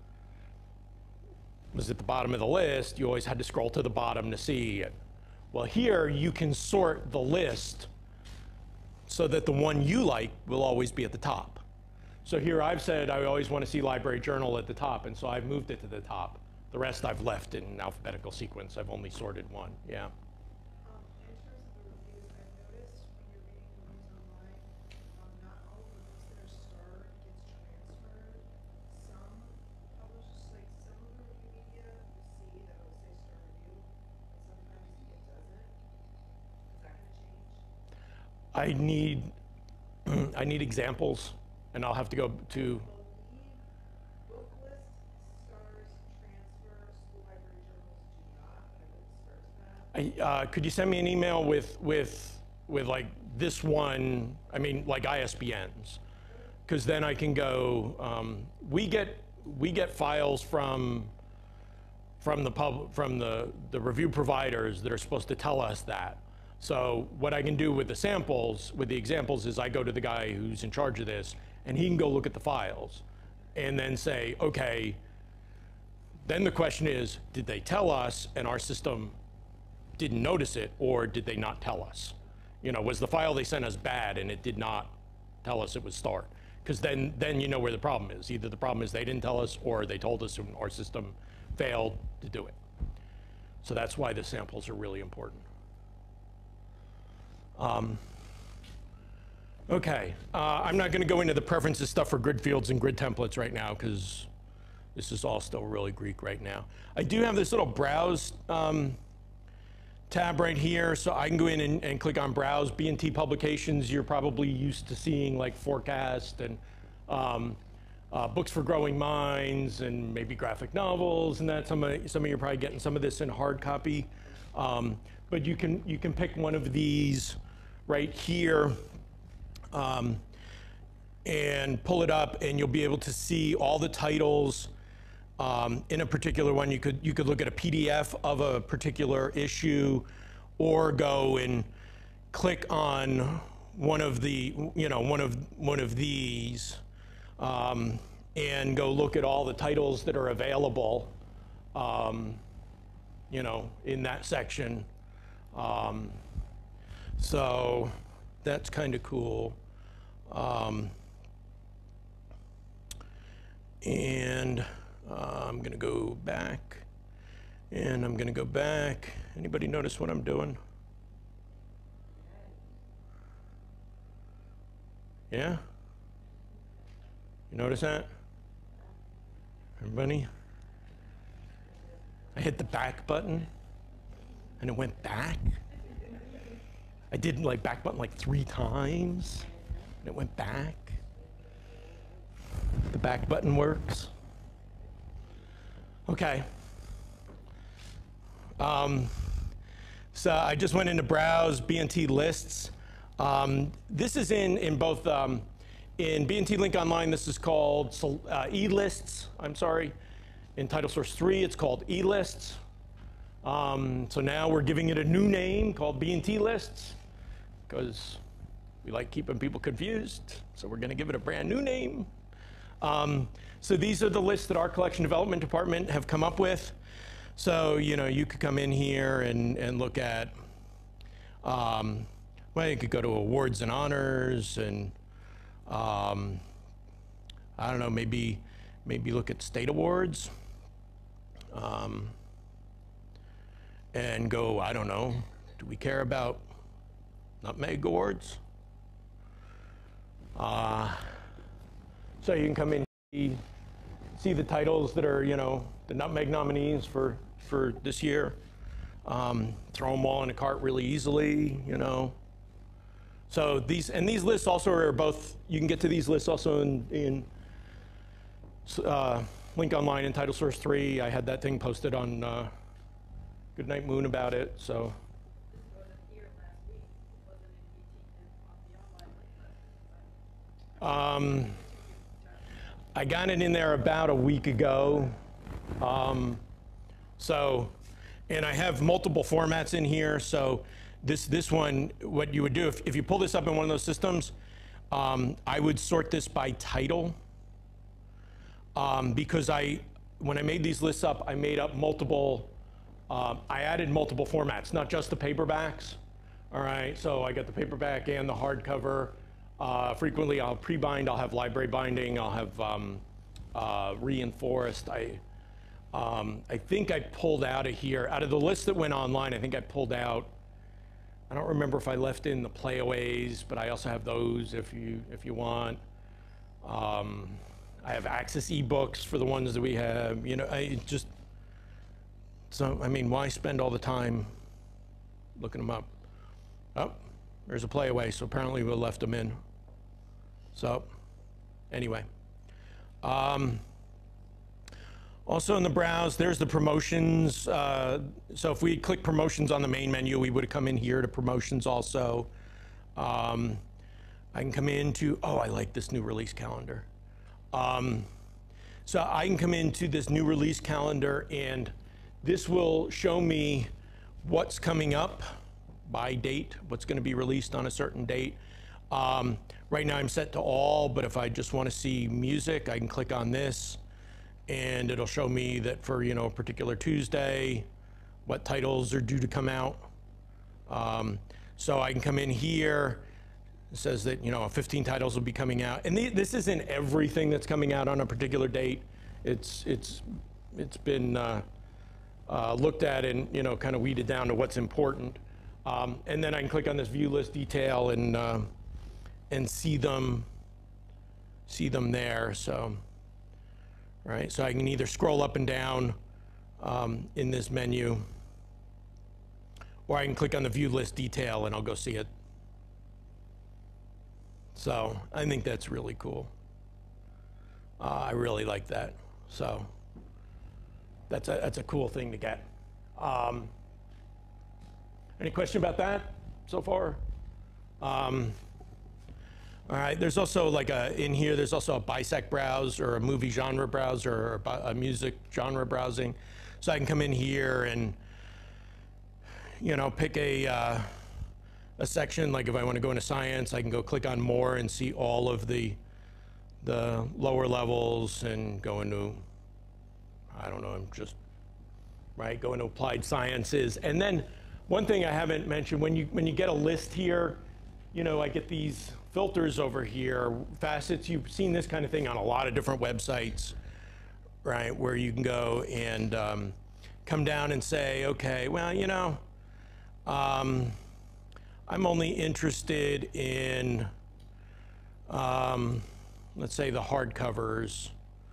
was at the bottom of the list, you always had to scroll to the bottom to see it. Well, here you can sort the list so that the one you like will always be at the top. So here I've said I always want to see library journal at the top, and so I've moved it to the top. The rest I've left in alphabetical sequence. I've only sorted one, yeah. Um, in terms of the reviews, I've noticed when you're reading reviews online, um, not all of the books that are starred gets transferred. Some publishers, like some of the review media, you see that it'll say star review, but sometimes it doesn't. Is that gonna change? I need, I need examples, and I'll have to go to, Booklet I, uh, could you send me an email with, with, with like this one, I mean, like I S B Ns? Because then I can go, um, we get, we get files from, from the pub, from the, the review providers that are supposed to tell us that. So what I can do with the samples, with the examples, is I go to the guy who's in charge of this, and he can go look at the files and then say, okay, then the question is, did they tell us and our system didn't notice it, or did they not tell us? You know, was the file they sent us bad and it did not tell us it was start? Because then, then you know where the problem is. Either the problem is they didn't tell us, or they told us and our system failed to do it. So that's why the samples are really important. Um, okay, uh, I'm not going to go into the preferences stuff for grid fields and grid templates right now, because this is all still really Greek right now. I do have this little browse um, tab right here, so I can go in and, and click on browse. B and T publications, you're probably used to seeing like forecast and um, uh, books for growing minds and maybe graphic novels and that. Some of, some of you are probably getting some of this in hard copy. Um, but you can, you can pick one of these right here um, and pull it up, and you'll be able to see all the titles um, in a particular one. You could, you could look at a P D F of a particular issue, or go and click on one of the, you know, one of, one of these um, and go look at all the titles that are available, um, you know, in that section. Um, so that's kind of cool. Um, and uh, I'm gonna go back, and I'm gonna go back. Anybody notice what I'm doing? Yeah? You notice that? Everybody? I hit the back button, and it went back. I did like back button like three times, and it went back. The back button works. Okay. Um, so I just went into browse B and T lists. Um, this is in, in both, um, in B and T Link Online, this is called uh, e-lists, I'm sorry. In TitleSource three, it's called e-lists. Um, so now we're giving it a new name called B and T lists, because we like keeping people confused. So we're gonna give it a brand new name. Um, so these are the lists that our collection development department have come up with. So, you know, you could come in here and, and look at, um, well, you could go to awards and honors, and um, I don't know, maybe, maybe look at state awards, um, and go, I don't know, do we care about nutmeg awards? Uh, so you can come in, see, see the titles that are, you know, the nutmeg nominees for, for this year. Um, throw them all in a cart really easily, you know. So these, and these lists also are both, you can get to these lists also in, in uh, Link Online and TitleSource three. I had that thing posted on uh, Goodnight Moon about it, so. Um, I got it in there about a week ago. Um, so, and I have multiple formats in here. So this, this one, what you would do, if, if you pull this up in one of those systems, um, I would sort this by title. Um, because I, when I made these lists up, I made up multiple, uh, I added multiple formats, not just the paperbacks. All right, so I got the paperback and the hardcover. Uh, frequently I'll pre-bind, I'll have library binding, I'll have um, uh, reinforced. I, um, I think I pulled out of here, out of the list that went online, I think I pulled out, I don't remember if I left in the playaways, but I also have those if you, if you want. Um, I have access ebooks for the ones that we have, you know, I just, so, I mean, why spend all the time looking them up? Oh, there's a playaway, so apparently we left them in. So, anyway. Um, Also in the browse, there's the promotions. Uh, so if we click promotions on the main menu, we would have come in here to promotions also. Um, I can come into, oh, I like this new release calendar. Um, so I can come into this new release calendar, and this will show me what's coming up by date, what's going to be released on a certain date. Um, right now I'm set to all, but if I just want to see music, I can click on this, and it'll show me that for, you know, a particular Tuesday, what titles are due to come out. Um, so I can come in here. It says that, you know, fifteen titles will be coming out, and th this isn't everything that's coming out on a particular date. It's it's it's been uh, uh, looked at and, you know, kind of weeded down to what's important. Um, and then I can click on this view list detail and uh, and see them see them there. So. Right, so I can either scroll up and down um, in this menu, or I can click on the view list detail and I'll go see it. So I think that's really cool. Uh, I really like that. So that's a, that's a cool thing to get. Um, any question about that so far? Um, All right, there's also like a, in here, there's also a bisect browse or a movie genre browse or a, a music genre browsing. So I can come in here and, you know, pick a, uh, a section, like if I want to go into science, I can go click on more and see all of the, the lower levels and go into, I don't know, I'm just, right, go into applied sciences. And then one thing I haven't mentioned, when you, when you get a list here, you know, I get these filters over here, facets. You've seen this kind of thing on a lot of different websites, right, where you can go and um, come down and say, okay, well, you know, um, I'm only interested in, um, let's say, the hardcovers.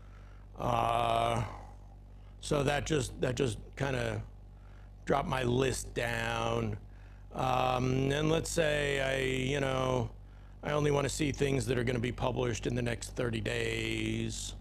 Uh, so that just, that just kind of dropped my list down. Um, and let's say I, you know, I only want to see things that are going to be published in the next thirty days.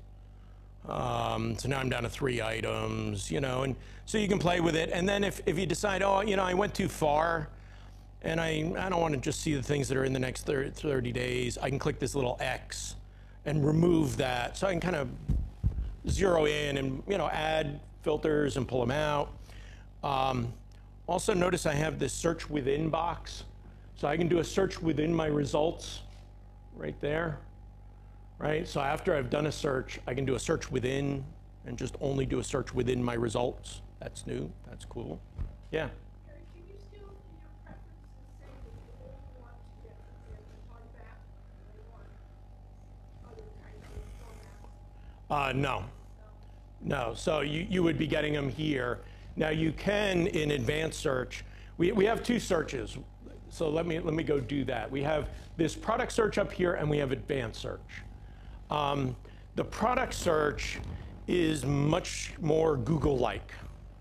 Um, so now I'm down to three items, you know, and so you can play with it. And then if, if you decide, oh, you know, I went too far and I, I don't want to just see the things that are in the next thirty days, I can click this little X and remove that. So I can kind of zero in and, you know, add filters and pull them out. Um, also notice I have this search within box. So I can do a search within my results right there, right? So after I've done a search, I can do a search within and just only do a search within my results. That's new, that's cool. Yeah? Gary, can you still, in your preferences, say that you only want to get the hardback, or you want other kinds of formats? Uh, no, no. So you, you would be getting them here. Now you can, in advanced search, we, we have two searches. So let me, let me go do that. We have this product search up here, and we have advanced search. Um, the product search is much more Google-like.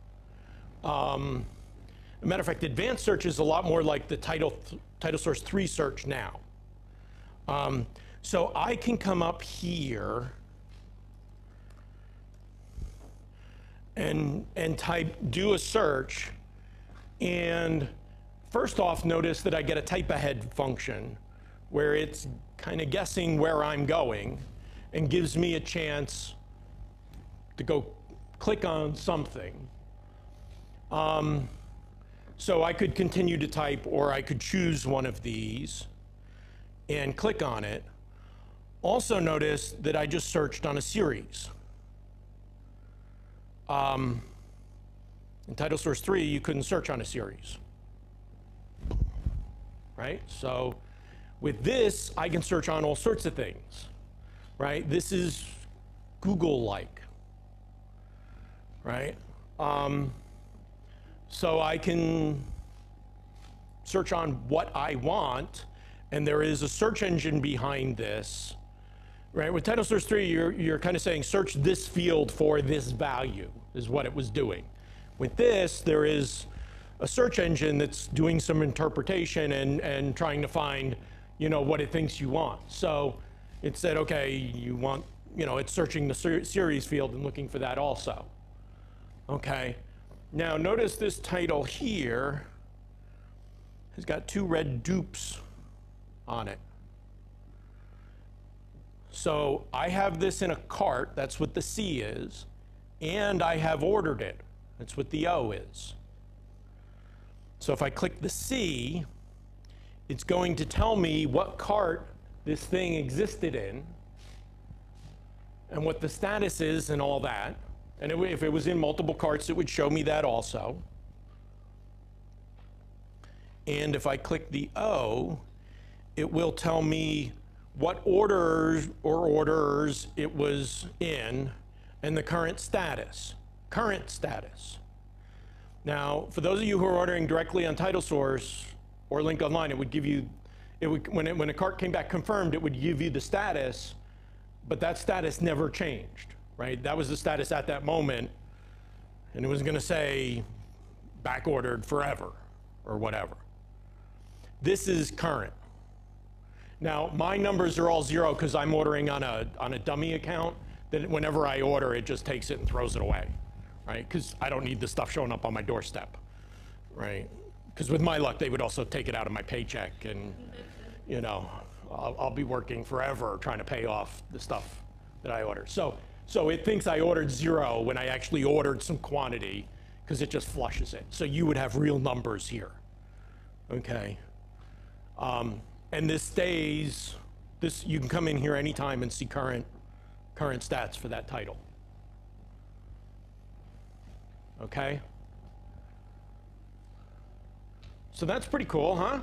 Um, as a matter of fact, advanced search is a lot more like the title, TitleSource three search now. Um, so I can come up here and, and type, do a search, and first off, notice that I get a type ahead function where it's kind of guessing where I'm going and gives me a chance to go click on something. Um, so I could continue to type, or I could choose one of these and click on it. Also notice that I just searched on a series. Um, in TitleSource three, you couldn't search on a series. Right? So with this, I can search on all sorts of things, right? This is Google-like, right? Um, so I can search on what I want, and there is a search engine behind this, right? With TitleSource three, you're, you're kind of saying search this field for this value, is what it was doing. With this, there is a search engine that's doing some interpretation and, and trying to find, you know, what it thinks you want. So it said, okay, you want you know, it's searching the ser series field and looking for that also. Okay. Now notice this title here has got two red dupes on it. So I have this in a cart, that's what the C is, and I have ordered it, that's what the O is. So if I click the C, it's going to tell me what cart this thing existed in and what the status is and all that. And it, if it was in multiple carts, it would show me that also. And if I click the O, it will tell me what orders or orders it was in and the current status. Current status. Now, for those of you who are ordering directly on TitleSource or Link Online, it would give you, it would, when, it, when a cart came back confirmed, it would give you the status, but that status never changed, right? That was the status at that moment, and it was gonna say back ordered forever or whatever. This is current. Now, my numbers are all zero because I'm ordering on a, on a dummy account that whenever I order, it just takes it and throws it away, right? Because I don't need the stuff showing up on my doorstep, right? Because with my luck, they would also take it out of my paycheck and, you know, I'll, I'll be working forever trying to pay off the stuff that I order. So, so it thinks I ordered zero when I actually ordered some quantity because it just flushes it. So you would have real numbers here, okay? Um, and this stays, this, you can come in here anytime and see current, current stats for that title. Okay? So that's pretty cool, huh?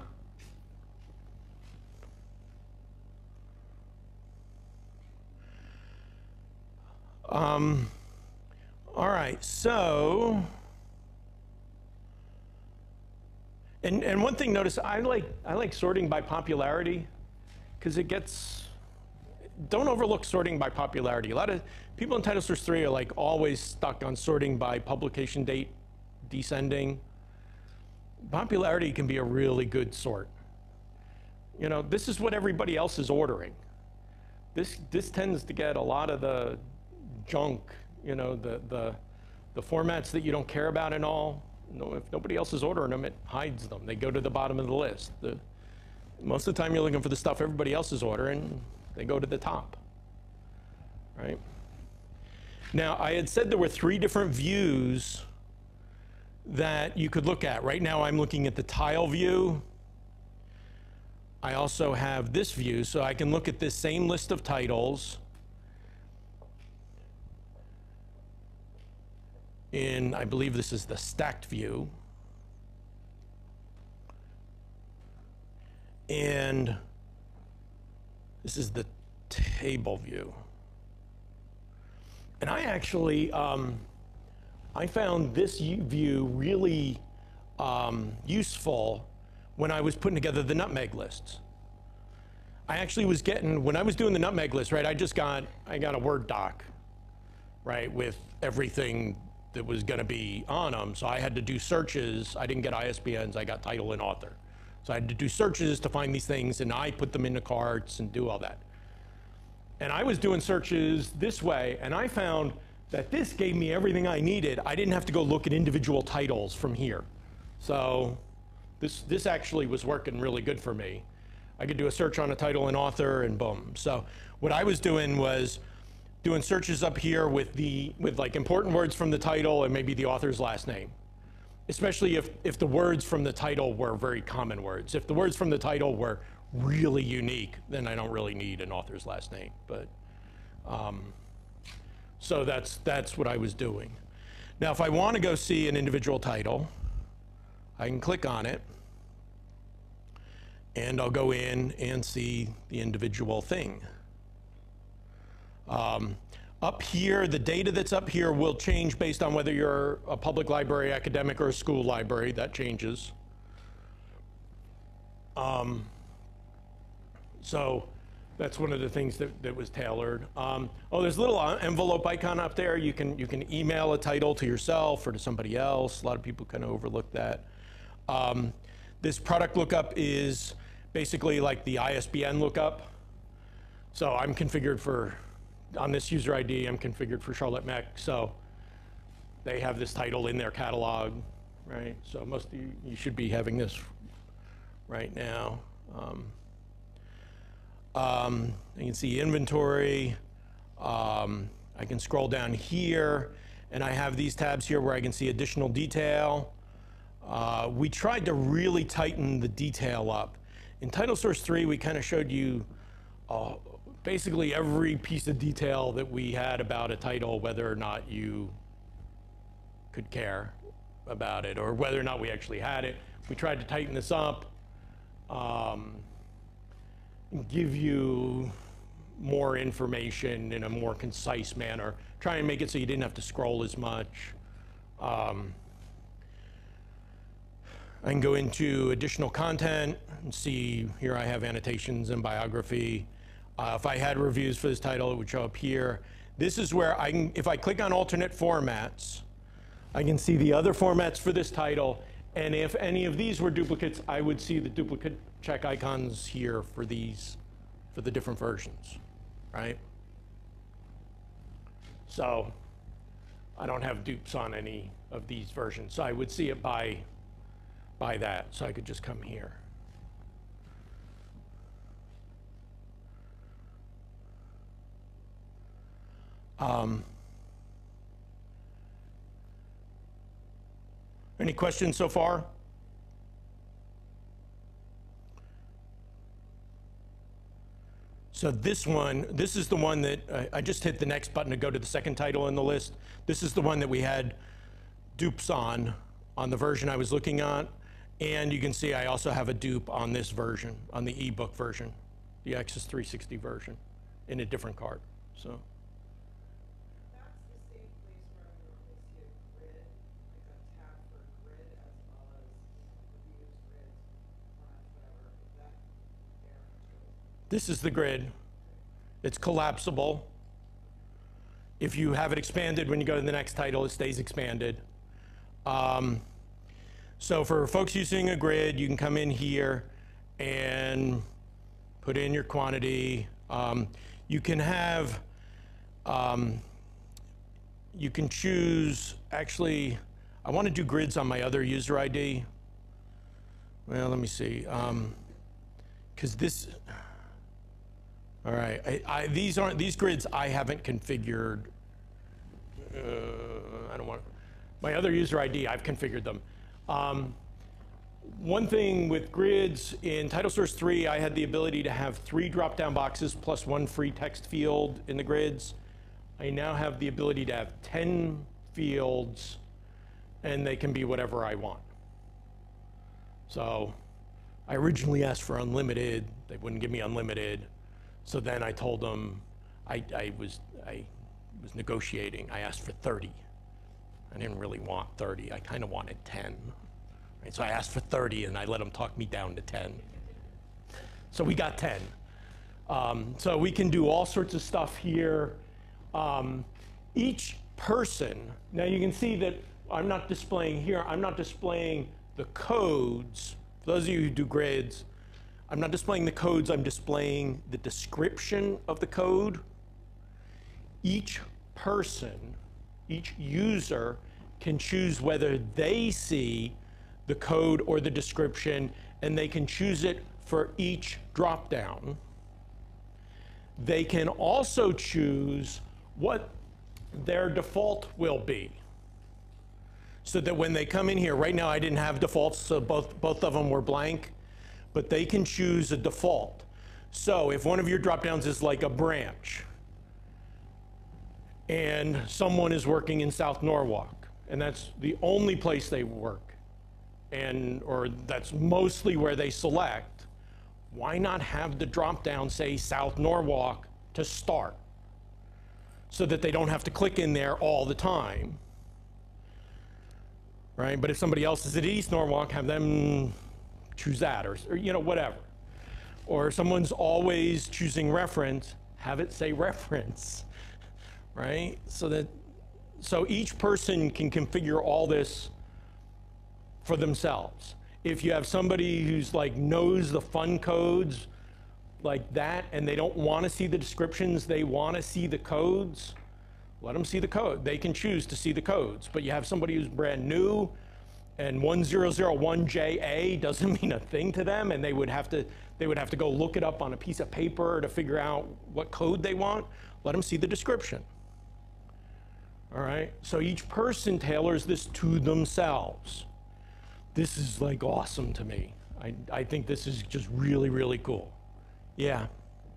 Um, all right, so, and, and one thing, notice, I like, I like sorting by popularity because it gets, don't overlook sorting by popularity. A lot of people in TitleSource three are like always stuck on sorting by publication date descending. Popularity can be a really good sort. You know, this is what everybody else is ordering. This, this tends to get a lot of the junk, you know, the, the, the formats that you don't care about and all. No, if nobody else is ordering them, it hides them. They go to the bottom of the list. The, most of the time you're looking for the stuff everybody else is ordering, they go to the top, right? Now, I had said there were three different views that you could look at. Right now I'm looking at the tile view. I also have this view, so I can look at this same list of titles in, I believe this is the stacked view. And this is the table view. And I actually, um, I found this view really um, useful when I was putting together the nutmeg lists. I actually was getting, when I was doing the nutmeg list, right, I just got, I got a Word doc, right, with everything that was gonna be on them. So I had to do searches. I didn't get I S B Ns, I got title and author. So I had to do searches to find these things, and I put them into carts and do all that. And I was doing searches this way, and I found that this gave me everything I needed. I didn't have to go look at individual titles from here. So this, this actually was working really good for me. I could do a search on a title and author, and boom. So what I was doing was doing searches up here with, the, with like important words from the title and maybe the author's last name. Especially if, if the words from the title were very common words. If the words from the title were really unique, then I don't really need an author's last name. But um, so that's, that's what I was doing. Now, if I want to go see an individual title, I can click on it, and I'll go in and see the individual thing. Um, Up here, the data that's up here will change based on whether you're a public library, academic, or a school library. That changes. Um, so that's one of the things that, that was tailored. Um, oh, there's a little envelope icon up there. You can, you can email a title to yourself or to somebody else. A lot of people kind of overlook that. Um, this product lookup is basically like the I S B N lookup. So I'm configured for on this user I D, I'm configured for Charlotte Mech, so they have this title in their catalog, right? So most of you, you should be having this right now. Um, um, you can see inventory. Um, I can scroll down here, and I have these tabs here where I can see additional detail. Uh, we tried to really tighten the detail up. In TitleSource three, we kind of showed you uh, basically every piece of detail that we had about a title, whether or not you could care about it, or whether or not we actually had it. We tried to tighten this up, um, give you more information in a more concise manner, try and make it so you didn't have to scroll as much. Um, I can go into additional content and see here I have annotations and biography. Uh, if I had reviews for this title, it would show up here. This is where I can, if I click on alternate formats, I can see the other formats for this title, and if any of these were duplicates, I would see the duplicate check icons here for these, for the different versions, right? So I don't have dupes on any of these versions, so I would see it by, by that, so I could just come here. Um, any questions so far? So this one, this is the one that I, I just hit the next button to go to the second title in the list. This is the one that we had dupes on, on the version I was looking at. And you can see I also have a dupe on this version, on the ebook version, the Access three sixty version, in a different card. So. That's the same place where I normally see a grid, like a tab for grid as well as reviews, grids, formats, whatever. Is that there too? This is the grid. It's collapsible. If you have it expanded, when you go to the next title, it stays expanded. Um, so for folks using a grid, you can come in here and put in your quantity. Um, you can have, um, you can choose, actually, I want to do grids on my other user I D. Well, let me see. Um, 'cause this, all right, I, I, these aren't, these grids I haven't configured. Uh, I don't want, my other user I D, I've configured them. Um, one thing with grids, in TitleSource three, I had the ability to have three drop-down boxes plus one free text field in the grids. I now have the ability to have ten fields, and they can be whatever I want. So I originally asked for unlimited. They wouldn't give me unlimited. So then I told them, I, I, was, I was negotiating. I asked for thirty. I didn't really want thirty. I kind of wanted ten. Right? So I asked for thirty, and I let them talk me down to ten. So we got ten. Um, so we can do all sorts of stuff here. Um, each person, now you can see that I'm not displaying here, I'm not displaying the codes. For those of you who do grids, I'm not displaying the codes, I'm displaying the description of the code. Each person, each user can choose whether they see the code or the description, and they can choose it for each drop-down. They can also choose what their default will be. So that when they come in here, right now I didn't have defaults, so both, both of them were blank, but they can choose a default. So if one of your drop-downs is like a branch, and someone is working in South Norwalk, and that's the only place they work, and or that's mostly where they select, why not have the drop-down say South Norwalk to start, so that they don't have to click in there all the time, right? But if somebody else is at East Norwalk, have them choose that, or, or you know, whatever. Or someone's always choosing reference, have it say reference. Right? So that, so each person can configure all this for themselves. If you have somebody who's like knows the fun codes, like that and they don't want to see the descriptions, they want to see the codes, let them see the code. They can choose to see the codes. But you have somebody who's brand new and one zero zero one J A doesn't mean a thing to them, and they would have to they would have to go look it up on a piece of paper to figure out what code they want. Let them see the description. All right, so each person tailors this to themselves. This is like awesome to me. I, I think this is just really, really cool. Yeah.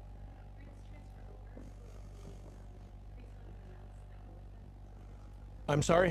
I'm sorry?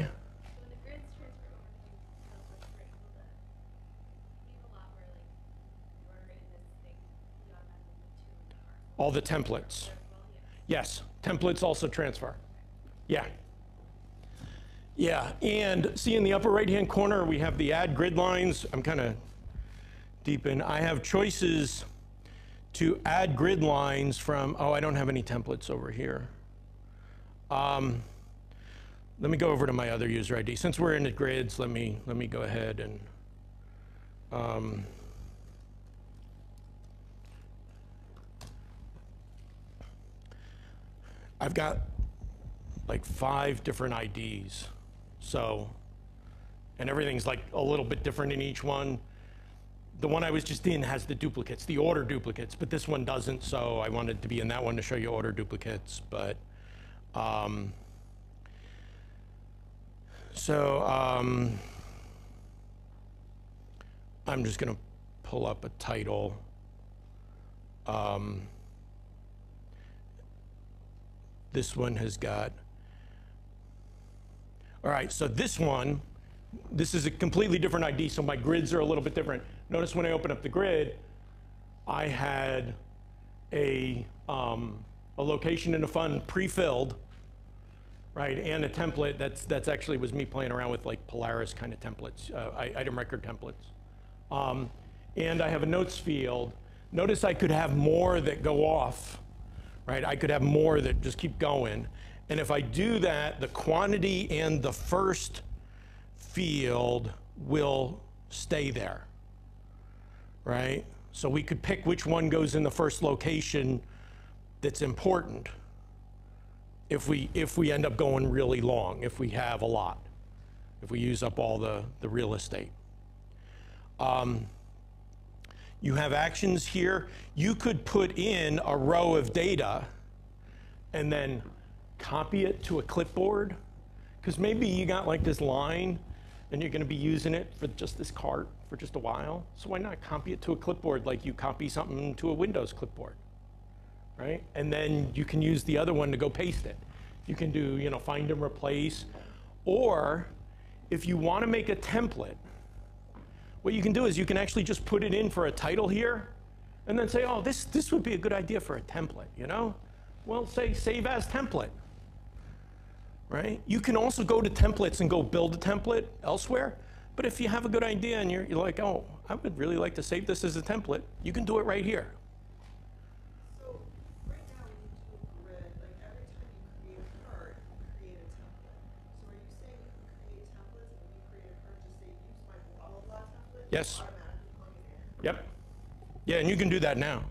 All the templates. Yes, templates also transfer. Yeah. Yeah, and see in the upper right-hand corner, we have the add grid lines. I'm kind of deep in. I have choices to add grid lines from, oh, I don't have any templates over here. Um, let me go over to my other user I D. Since we're in the grids, let me, let me go ahead and, um, I've got like five different I Ds. So, and everything's like a little bit different in each one. The one I was just in has the duplicates, the order duplicates, but this one doesn't, so I wanted to be in that one to show you order duplicates. But, um, so um, I'm just gonna pull up a title. Um, this one has got, all right, so this one, this is a completely different I D, so my grids are a little bit different. Notice when I open up the grid, I had a, um, a location in a fund pre-filled, right, and a template that's, that's actually was me playing around with like Polaris kind of templates, uh, item record templates. Um, and I have a notes field. Notice I could have more that go off, right? I could have more that just keep going. And if I do that, the quantity and the first field will stay there, right? So we could pick which one goes in the first location that's important if we, if we end up going really long, if we have a lot, if we use up all the, the real estate. Um, you have actions here. You could put in a row of data and then copy it to a clipboard, because maybe you got like this line and you're going to be using it for just this cart for just a while. So why not copy it to a clipboard like you copy something to a Windows clipboard, right? And then you can use the other one to go paste it. You can do, you know, find and replace. Or if you want to make a template, what you can do is you can actually just put it in for a title here and then say, oh, this, this would be a good idea for a template, you know? Well, say save as template. Right? You can also go to templates and go build a template elsewhere. But if you have a good idea and you're, you're like, oh, I would really like to save this as a template, you can do it right here. So right now when you do a grid, like every time you create a card, you create a template. So are you saying you can create templates and when you create a card, just say use my blah blah blah template? Yes. Automatically plug it in? Yep. Yeah, and you can do that now.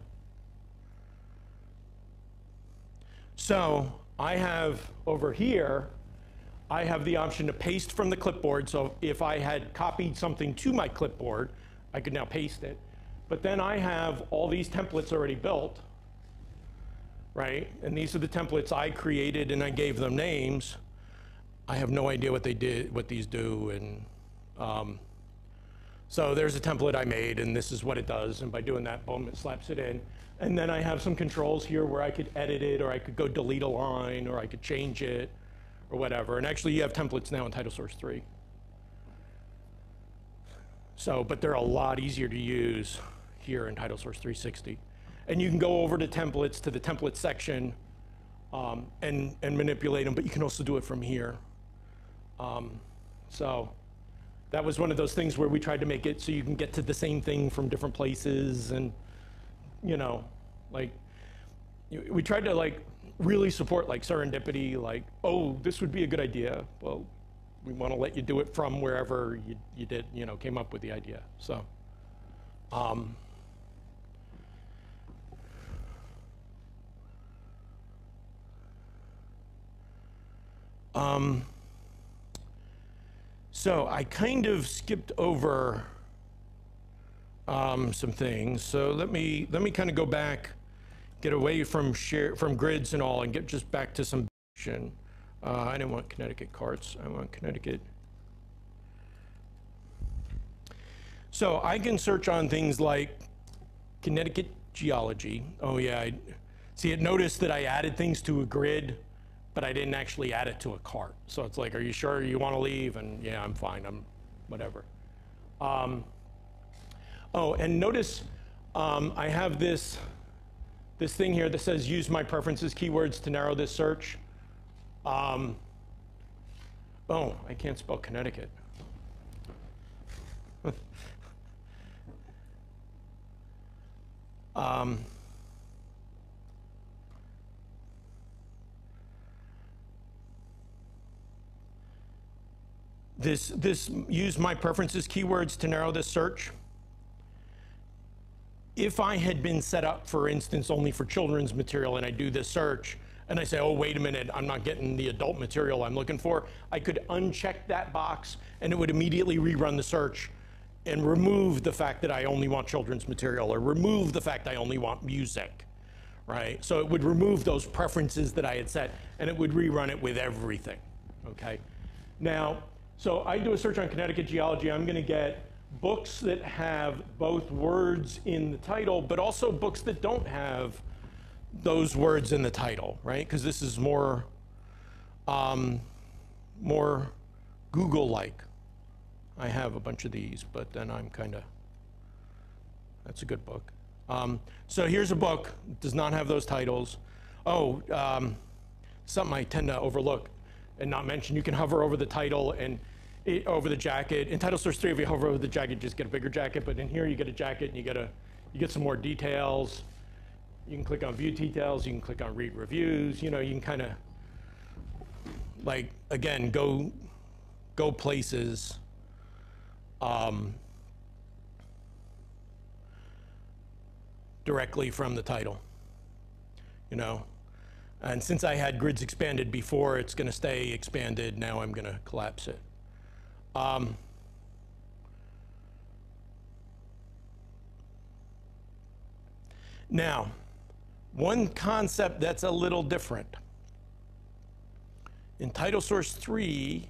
So I have over here, I have the option to paste from the clipboard. So if I had copied something to my clipboard, I could now paste it. But then I have all these templates already built, right? And these are the templates I created and I gave them names. I have no idea what they did, what these do. And um, so there's a template I made and this is what it does. And by doing that, boom, it slaps it in. And then I have some controls here where I could edit it, or I could go delete a line, or I could change it, or whatever. And actually, you have templates now in TitleSource three. So, but they're a lot easier to use here in TitleSource three sixty. And you can go over to templates, to the template section, um, and, and manipulate them, but you can also do it from here. Um, so that was one of those things where we tried to make it so you can get to the same thing from different places, and you know, like, we tried to like really support like serendipity, like, oh, this would be a good idea. Well, we want to let you do it from wherever you, you did, you know, came up with the idea. So, um, Um, so I kind of skipped over um, some things. So let me let me kind of go back, get away from share from grids and all, and get just back to some. Uh, I didn't want Connecticut carts. I want Connecticut. So I can search on things like Connecticut geology. Oh yeah, I, see it noticed that I added things to a grid, but I didn't actually add it to a cart. So it's like, are you sure you want to leave? And yeah, I'm fine, I'm whatever. Um, oh, and notice um, I have this, this thing here that says use my preferences keywords to narrow this search. Um, oh, I can't spell Connecticut. um, this, this use my preferences keywords to narrow this search. If I had been set up, for instance, only for children's material and I do this search, and I say, oh, wait a minute, I'm not getting the adult material I'm looking for, I could uncheck that box and it would immediately rerun the search and remove the fact that I only want children's material, or remove the fact I only want music, right? So it would remove those preferences that I had set and it would rerun it with everything, okay? Now, so I do a search on Connecticut geology, I'm gonna get books that have both words in the title, but also books that don't have those words in the title, right? Because this is more, um, more Google-like. I have a bunch of these, but then I'm kind of, that's a good book. Um, so here's a book, does not have those titles. Oh, um, something I tend to overlook and not mention, you can hover over the title and it, over the jacket. In TitleSource three, if you hover over the jacket, you just get a bigger jacket, but in here you get a jacket and you get, a, you get some more details. You can click on view details, you can click on read reviews, you know, you can kind of, like, again, go, go places. Um, directly from the title, you know. And since I had grids expanded before, it's going to stay expanded. Now I'm going to collapse it. Um, now, one concept that's a little different. In TitleSource three,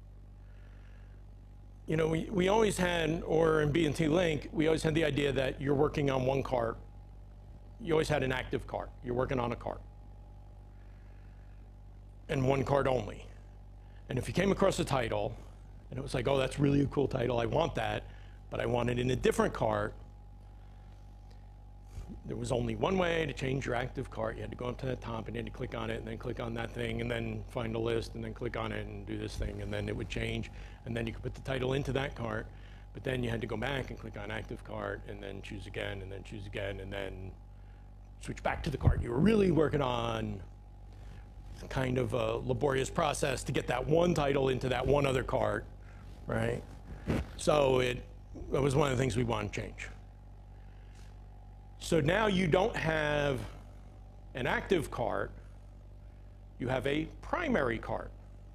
you know, we, we always had, or in B and T Link, we always had the idea that you're working on one cart. You always had an active cart. You're working on a cart. And one cart only. And if you came across a title, and it was like, oh, that's really a cool title, I want that, but I want it in a different cart, there was only one way to change your active cart. You had to go up to the top and you had to click on it and then click on that thing and then find a list and then click on it and do this thing, and then it would change, and then you could put the title into that cart, but then you had to go back and click on active cart and then choose again and then choose again and then switch back to the cart you were really working on. It's kind of a laborious process to get that one title into that one other cart, right? So it, it was one of the things we wanted to change. So now you don't have an active cart, you have a primary cart,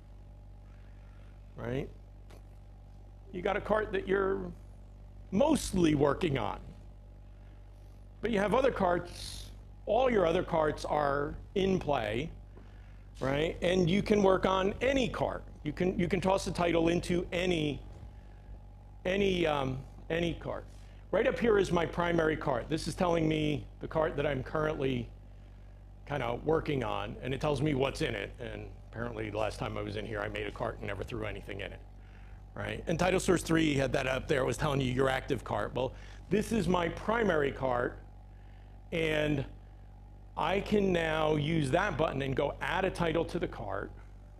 right? You got a cart that you're mostly working on, but you have other carts, all your other carts are in play, right? And you can work on any cart. You can, you can toss the title into any, any, um, any cart. Right up here is my primary cart. This is telling me the cart that I'm currently kind of working on, and it tells me what's in it. And apparently the last time I was in here, I made a cart and never threw anything in it, right? And TitleSource three had that up there. It was telling you your active cart. Well, this is my primary cart, and I can now use that button and go add a title to the cart,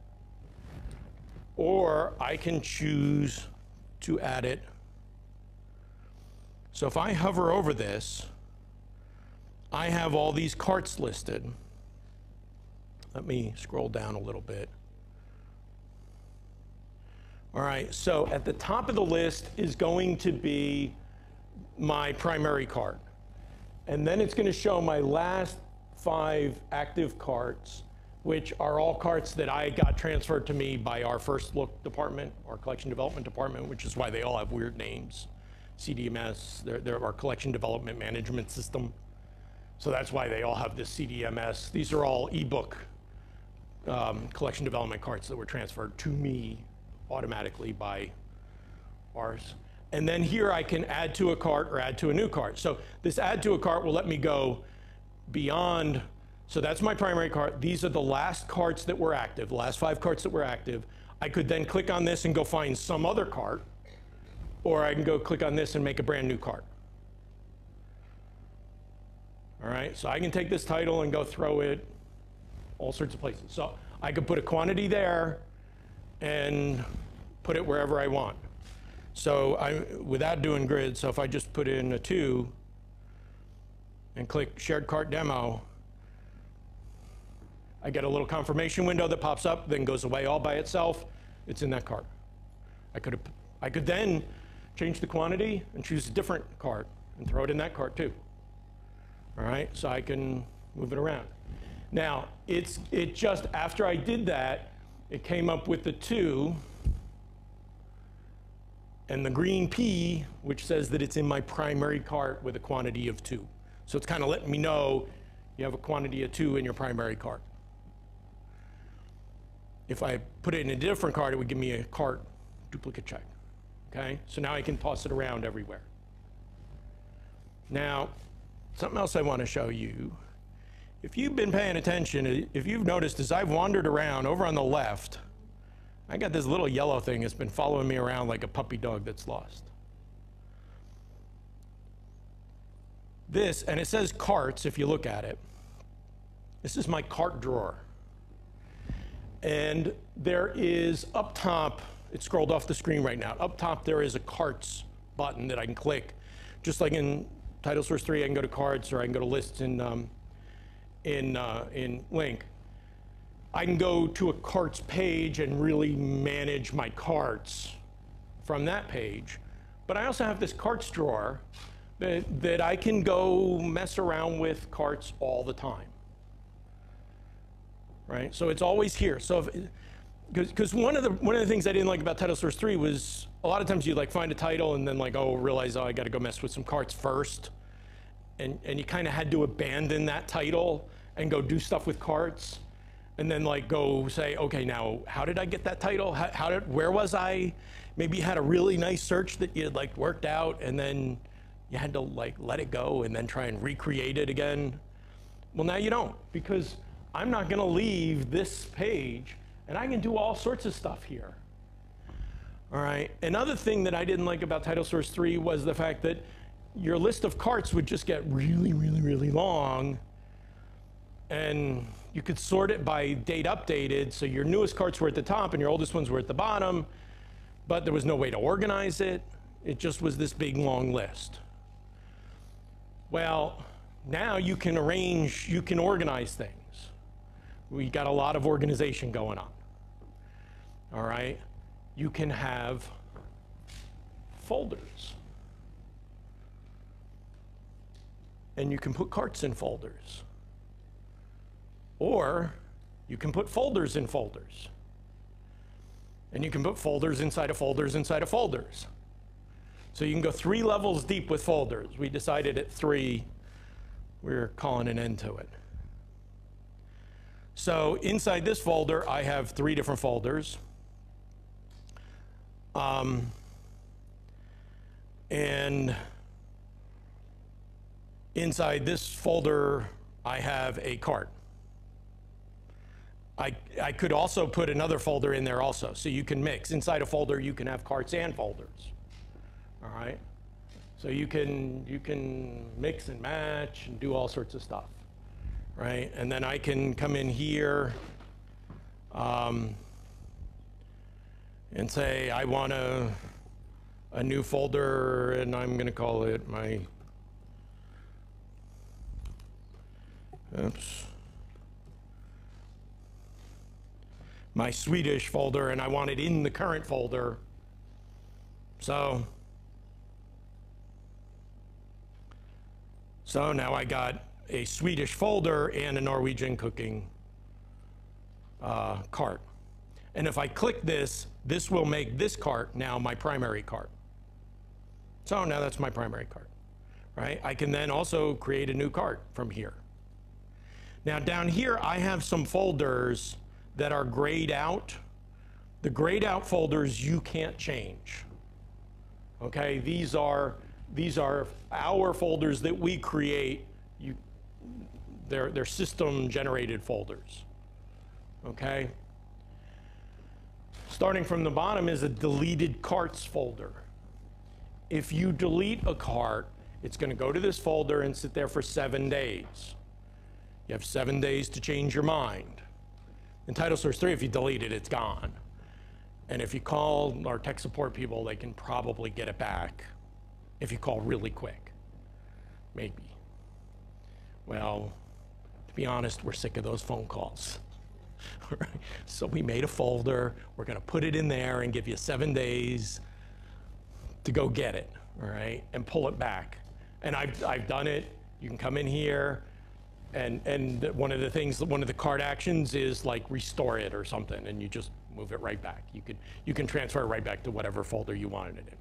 or I can choose to add it. So if I hover over this, I have all these carts listed. Let me scroll down a little bit. All right, so at the top of the list is going to be my primary cart. And then it's going to show my last five active carts. which are all carts that I got transferred to me by our first look department, our collection development department, which is why they all have weird names. C D M S, they're, they're our collection development management system. So that's why they all have this C D M S. These are all ebook um, collection development carts that were transferred to me automatically by ours. And then here I can add to a cart or add to a new cart. So this add to a cart will let me go beyond. So that's my primary cart. These are the last carts that were active, the last five carts that were active. I could then click on this and go find some other cart, or I can go click on this and make a brand new cart. All right, so I can take this title and go throw it all sorts of places. So I could put a quantity there and put it wherever I want. So I, without doing grid, so if I just put in a two and click shared cart demo, I get a little confirmation window that pops up, then goes away all by itself. It's in that cart. I could, I could then change the quantity and choose a different cart and throw it in that cart too. All right, so I can move it around. Now, it's, it just, after I did that, it came up with the two and the green P, which says that it's in my primary cart with a quantity of two. So it's kind of letting me know you have a quantity of two in your primary cart. If I put it in a different cart, it would give me a cart duplicate check. Okay, so now I can toss it around everywhere. Now, something else I want to show you. If you've been paying attention, if you've noticed, as I've wandered around over on the left, I got this little yellow thing that's been following me around like a puppy dog that's lost. This, and it says carts if you look at it. This is my cart drawer. And there is up top, it's scrolled off the screen right now, up top there is a carts button that I can click. Just like in TitleSource three, I can go to carts or I can go to lists in, um, in, uh, in Link. I can go to a carts page and really manage my carts from that page. But I also have this carts drawer that, that I can go mess around with carts all the time. Right? So it's always here. So because one of the one of the things I didn't like about TitleSource three was a lot of times you like find a title and then like, oh, realize, oh, I got to go mess with some carts first. And, and you kind of had to abandon that title and go do stuff with carts. And then like go say, okay, now how did I get that title? How, how did, where was I? Maybe you had a really nice search that you had like worked out and then you had to like let it go and then try and recreate it again. Well, now you don't, because I'm not gonna leave this page and I can do all sorts of stuff here. All right, another thing that I didn't like about TitleSource three was the fact that your list of carts would just get really, really, really long, and you could sort it by date updated, so your newest carts were at the top and your oldest ones were at the bottom, but there was no way to organize it. It just was this big long list. Well, now you can arrange, you can organize things. We got a lot of organization going on. All right, you can have folders. And you can put carts in folders. Or you can put folders in folders. And you can put folders inside of folders inside of folders. So you can go three levels deep with folders. We decided at three, we're calling an end to it. So inside this folder, I have three different folders. Um, and inside this folder, I have a cart. I, I could also put another folder in there also, so you can mix. Inside a folder, you can have carts and folders. All right? So you can, you can mix and match and do all sorts of stuff. Right? And then I can come in here um, and say I want a, a new folder, and I'm going to call it my, oops, my Swedish folder, and I want it in the current folder. So, so now I got a Swedish folder and a Norwegian cooking uh, cart. And if I click this, this will make this cart now my primary cart. So now that's my primary cart, right? I can then also create a new cart from here. Now down here, I have some folders that are grayed out. The grayed out folders you can't change. Okay, these are these are our folders that we create. You, they're they're system generated folders. Okay. Starting from the bottom is a deleted carts folder. If you delete a cart, it's going to go to this folder and sit there for seven days. You have seven days to change your mind. In TitleSource three, if you delete it, it's gone. And if you call our tech support people, they can probably get it back if you call really quick. Maybe. Well, to be honest, we're sick of those phone calls. Right? So we made a folder. We're going to put it in there and give you seven days to go get it, all right, and pull it back. And I've, I've done it. You can come in here, and, and one of the things, one of the cart actions is like restore it or something, and you just move it right back. You can, you can transfer it right back to whatever folder you wanted it in.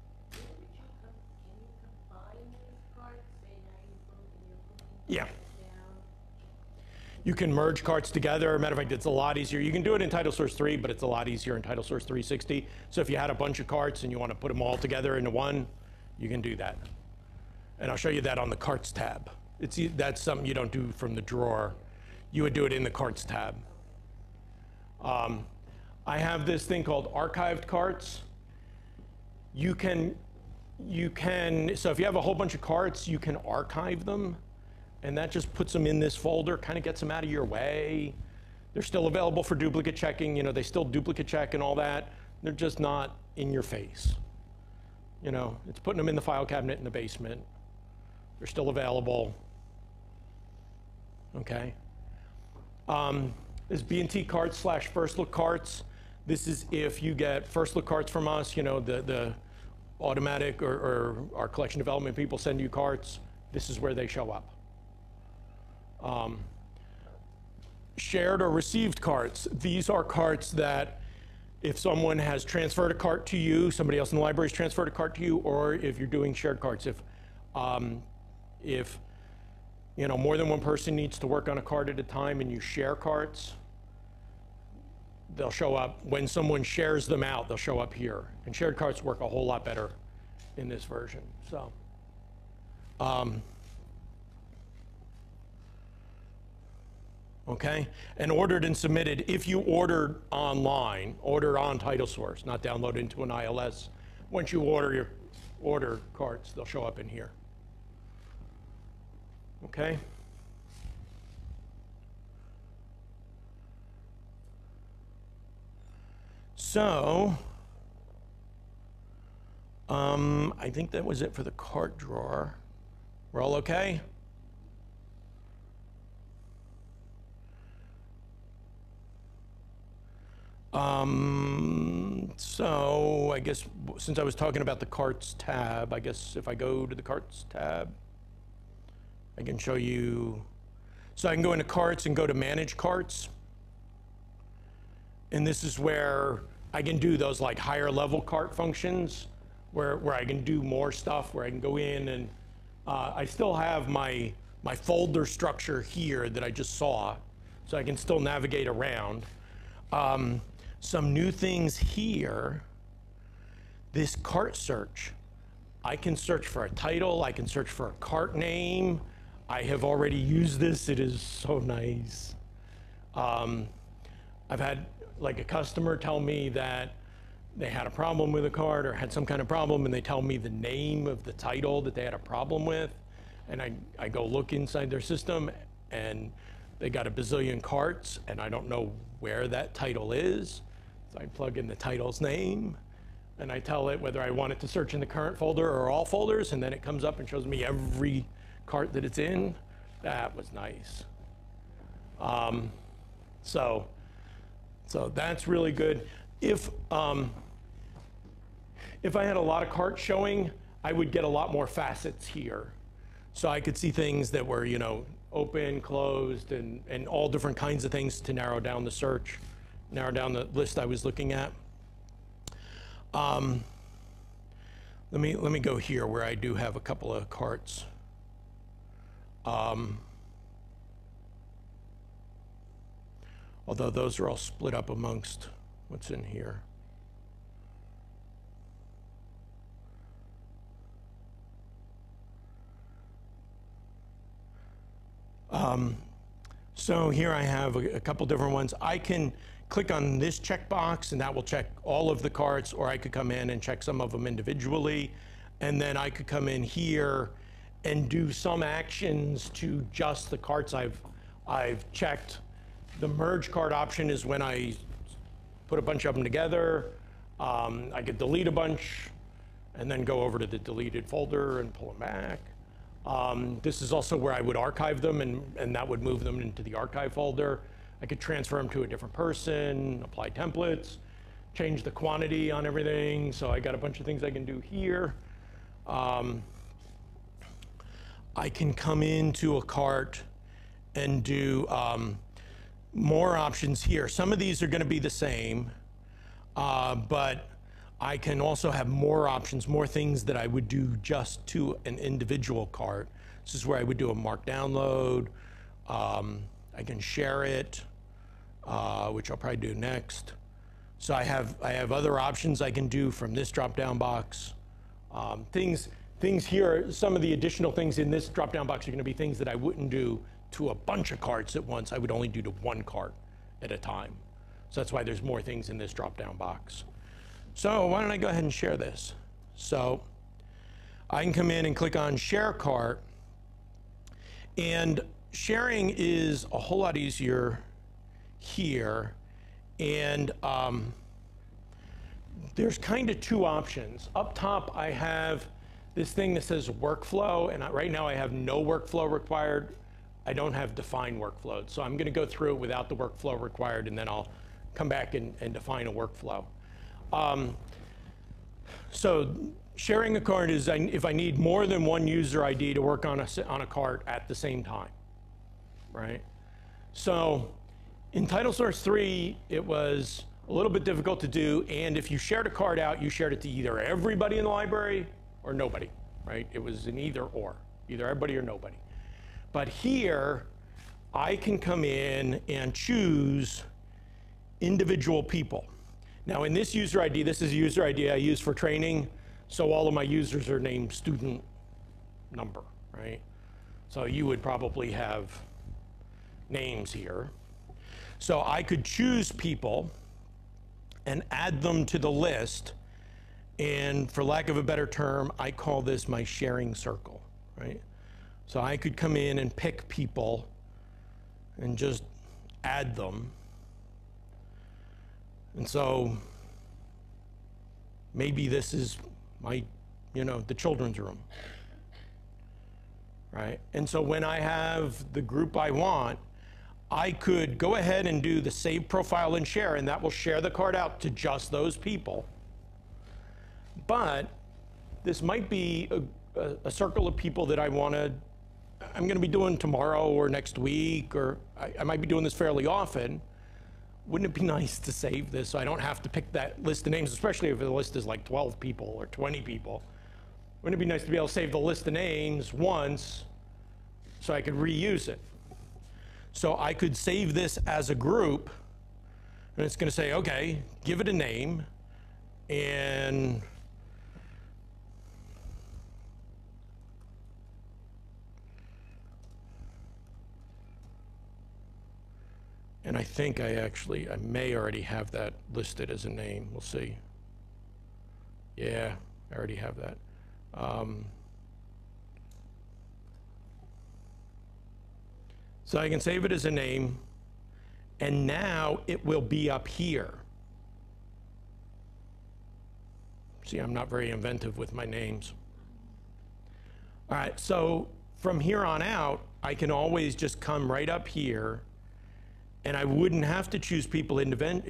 Yeah. You can merge carts together. Matter of fact, it's a lot easier. You can do it in TitleSource three, but it's a lot easier in TitleSource three sixty. So if you had a bunch of carts and you want to put them all together into one, you can do that. And I'll show you that on the Carts tab. It's, that's something you don't do from the drawer. You would do it in the Carts tab. Um, I have this thing called archived carts. You can, you can, so if you have a whole bunch of carts, you can archive them. And that just puts them in this folder, kind of gets them out of your way. They're still available for duplicate checking. You know, they still duplicate check and all that. They're just not in your face. You know, it's putting them in the file cabinet in the basement. They're still available. Okay. Um, this B and T carts slash first look carts. This is if you get first look carts from us, you know, the, the automatic or, or our collection development people send you carts. This is where they show up. Um, shared or received carts. These are carts that if someone has transferred a cart to you, somebody else in the library has transferred a cart to you, or if you're doing shared carts. If, um, if you know, more than one person needs to work on a cart at a time and you share carts, they'll show up. When someone shares them out, they'll show up here. And shared carts work a whole lot better in this version. So. Um, Okay, and ordered and submitted. If you ordered online, order on TitleSource, not download into an I L S. Once you order your order carts, they'll show up in here. Okay. So, um, I think that was it for the cart drawer. We're all okay? Um, so I guess since I was talking about the carts tab, I guess if I go to the carts tab, I can show you. So I can go into carts and go to manage carts. And this is where I can do those like higher level cart functions where, where I can do more stuff, where I can go in and uh, I still have my, my folder structure here that I just saw. So I can still navigate around. Um, Some new things here, this cart search. I can search for a title, I can search for a cart name. I have already used this, it is so nice. Um, I've had like a customer tell me that they had a problem with a cart or had some kind of problem, and they tell me the name of the title that they had a problem with. And I, I go look inside their system and they got a bazillion carts and I don't know where that title is. So I plug in the title's name and I tell it whether I want it to search in the current folder or all folders, and then it comes up and shows me every cart that it's in. That was nice. Um, so, so that's really good. If, um, if I had a lot of carts showing, I would get a lot more facets here. So I could see things that were, you know, open, closed, and, and all different kinds of things to narrow down the search, narrow down the list I was looking at. Um, let me, let me go here where I do have a couple of carts. Um, although those are all split up amongst what's in here. Um, so here I have a, a couple different ones. I can click on this checkbox and that will check all of the carts, or I could come in and check some of them individually, and then I could come in here and do some actions to just the carts I've, I've checked. The merge cart option is when I put a bunch of them together. Um, I could delete a bunch and then go over to the deleted folder and pull them back. Um, this is also where I would archive them, and, and that would move them into the archive folder. I could transfer them to a different person, apply templates, change the quantity on everything. So I got a bunch of things I can do here. Um, I can come into a cart and do um, more options here. Some of these are going to be the same, uh, but I can also have more options, more things that I would do just to an individual cart. This is where I would do a mark download. Um, I can share it, uh, which I'll probably do next. So I have, I have other options I can do from this drop-down box. Um, things, things here, some of the additional things in this drop-down box are going to be things that I wouldn't do to a bunch of carts at once. I would only do to one cart at a time. So that's why there's more things in this drop-down box. So why don't I go ahead and share this? So I can come in and click on Share Cart, and sharing is a whole lot easier here. And um, there's kind of two options. Up top, I have this thing that says workflow, and I, right now I have no workflow required. I don't have defined workflows. So I'm going to go through it without the workflow required, and then I'll come back and, and define a workflow. Um, so sharing a cart is I, if I need more than one user I D to work on a, on a cart at the same time, right? So in TitleSource three, it was a little bit difficult to do, and if you shared a cart out, you shared it to either everybody in the library or nobody, right? It was an either or, either everybody or nobody. But here, I can come in and choose individual people. Now in this user I D, this is a user I D I use for training, so all of my users are named student number, right? So you would probably have names here. So I could choose people and add them to the list, and for lack of a better term, I call this my sharing circle, right? So I could come in and pick people and just add them. And so maybe this is my, you know, the children's room, right? And so when I have the group I want, I could go ahead and do the save profile and share, and that will share the card out to just those people. But this might be a, a, a circle of people that I want to, I'm going to be doing tomorrow or next week, or I, I might be doing this fairly often. Wouldn't it be nice to save this so I don't have to pick that list of names, especially if the list is like twelve people or twenty people? Wouldn't it be nice to be able to save the list of names once so I could reuse it? So I could save this as a group, and it's going to say, okay, give it a name, and And I think I actually, I may already have that listed as a name. We'll see. Yeah, I already have that. Um, so I can save it as a name, and now it will be up here. See, I'm not very inventive with my names. All right, so from here on out, I can always just come right up here, and I wouldn't have to choose people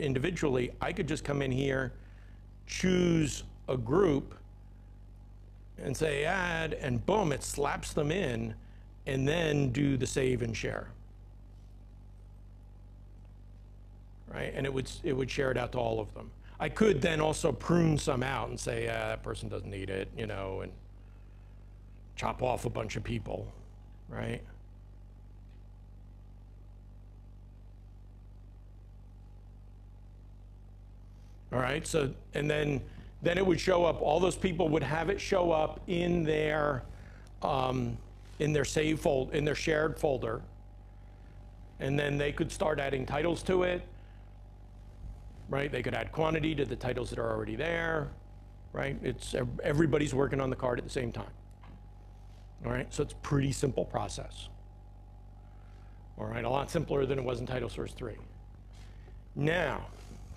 individually. I could just come in here, choose a group, and say add, and boom, it slaps them in, and then do the save and share. Right? And it would, it would share it out to all of them. I could then also prune some out and say, ah, that person doesn't need it, you know, and chop off a bunch of people, right? All right, so, and then, then it would show up, all those people would have it show up in their, um, in their save fold, in their shared folder. And then they could start adding titles to it, right? They could add quantity to the titles that are already there, right? It's, everybody's working on the card at the same time. All right, so it's a pretty simple process. All right, a lot simpler than it was in TitleSource three. Now,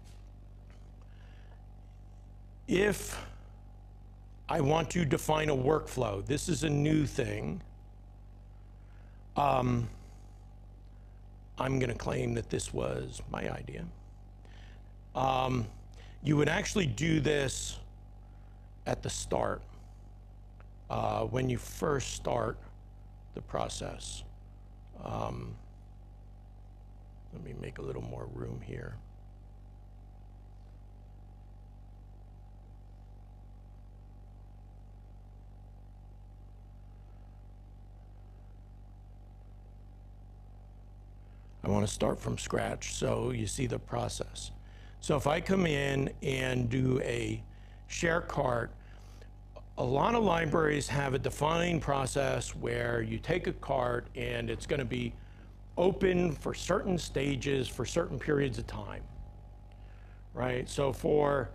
if I want to define a workflow, this is a new thing. Um, I'm going to claim that this was my idea. Um, you would actually do this at the start, uh, when you first start the process. Um, let me make a little more room here. I want to start from scratch so you see the process. So if I come in and do a share cart, a lot of libraries have a defined process where you take a cart and it's going to be open for certain stages for certain periods of time, right? So for,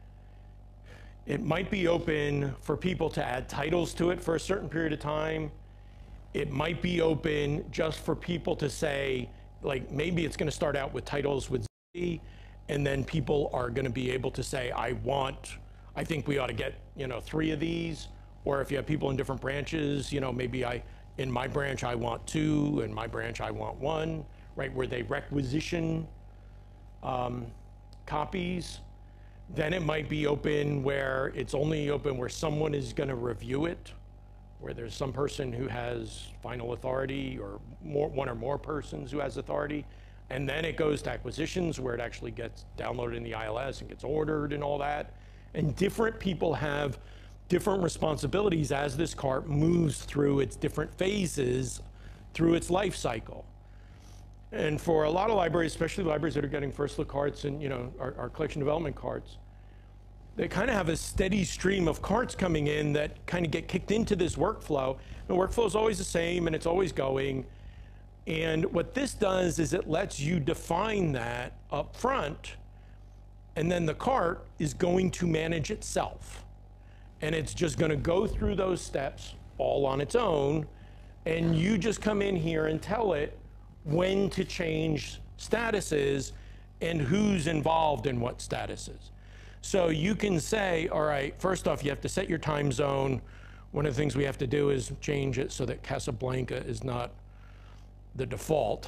it might be open for people to add titles to it for a certain period of time. It might be open just for people to say, like, maybe it's going to start out with titles with Z, and then people are going to be able to say, I want, I think we ought to get, you know, three of these. Or if you have people in different branches, you know, maybe I, in my branch I want two, in my branch I want one, right? Where they requisition um, copies. Then it might be open where it's only open where someone is going to review it, where there's some person who has final authority, or more, one or more persons who has authority. And then it goes to acquisitions, where it actually gets downloaded in the I L S and gets ordered and all that. And different people have different responsibilities as this cart moves through its different phases through its life cycle. And for a lot of libraries, especially libraries that are getting first look carts and, you know, our, our collection development carts, they kind of have a steady stream of carts coming in that kind of get kicked into this workflow. The workflow is always the same and it's always going. And what this does is it lets you define that up front, and then the cart is going to manage itself. And it's just going to go through those steps all on its own, and you just come in here and tell it when to change statuses and who's involved in what statuses. So you can say, all right, first off, you have to set your time zone. One of the things we have to do is change it so that Casablanca is not the default,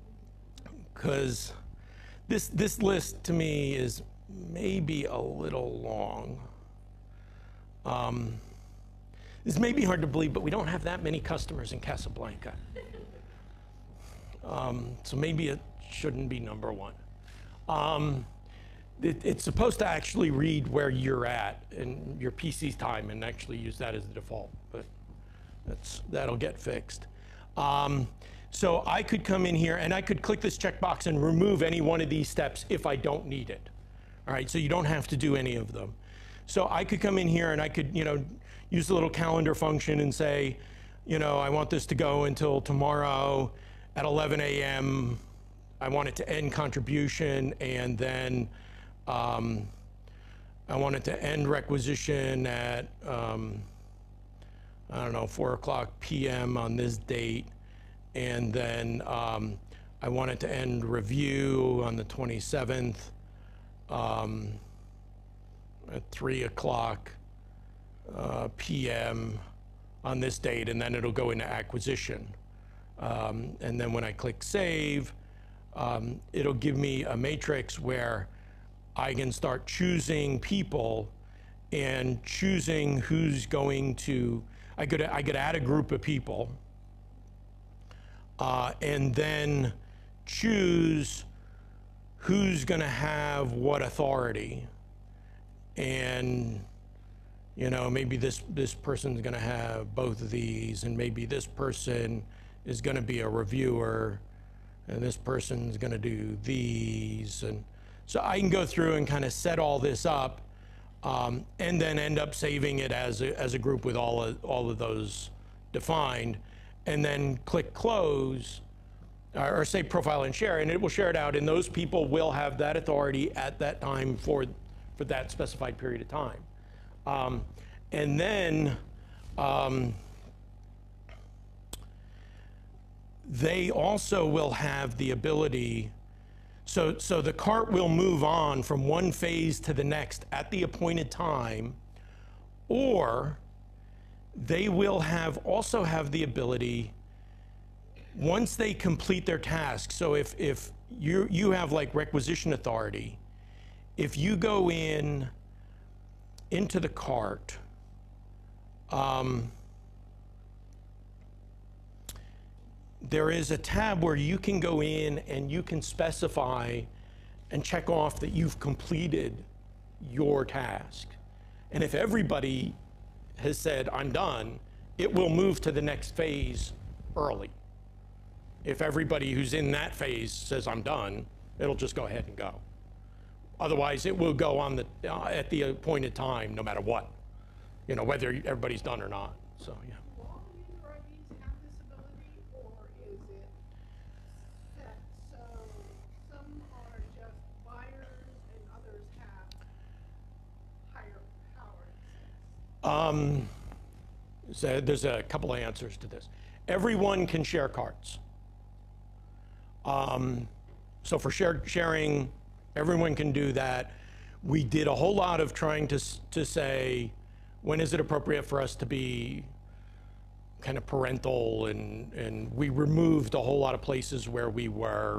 because this, this list to me is maybe a little long. Um, this may be hard to believe, but we don't have that many customers in Casablanca. Um, so maybe it shouldn't be number one. Um, it, it's supposed to actually read where you're at and your P C's time and actually use that as the default, but that's, that'll get fixed. Um, so I could come in here and I could click this checkbox and remove any one of these steps if I don't need it. All right, so you don't have to do any of them. So I could come in here and I could, you know, use the little calendar function and say, you know, I want this to go until tomorrow at eleven A M I want it to end contribution, and then um, I want it to end requisition at, um, I don't know, four o'clock P M on this date. And then um, I want it to end review on the twenty-seventh um, at three o'clock uh, P M on this date, and then it'll go into acquisition. Um, and then when I click save, um, it'll give me a matrix where I can start choosing people and choosing who's going to, I could, I could add a group of people, uh, and then choose who's going to have what authority. And, you know, maybe this, this person's going to have both of these, and maybe this person is going to be a reviewer, and this person's going to do these. And so I can go through and kind of set all this up, um, and then end up saving it as a, as a group with all of, all of those defined, and then click close, or, or say profile and share, and it will share it out, and those people will have that authority at that time for, for that specified period of time. Um, and then um, they also will have the ability, so, so the cart will move on from one phase to the next at the appointed time, or they will have also have the ability, once they complete their task, so if, if you, you have like requisition authority, if you go in into the cart, um, there is a tab where you can go in and you can specify and check off that you've completed your task. And if everybody has said, I'm done, it will move to the next phase early. If everybody who's in that phase says, I'm done, it'll just go ahead and go. Otherwise, it will go on the, uh, at the appointed time, no matter what, you know, whether everybody's done or not. So, yeah. Do all user I Ds have this ability, or is it set so some are just buyers and others have higher power? Um, so there's a couple of answers to this. Everyone can share carts. Um, so for share, sharing, everyone can do that. We did a whole lot of trying to, to say, when is it appropriate for us to be kind of parental, and, and we removed a whole lot of places where we were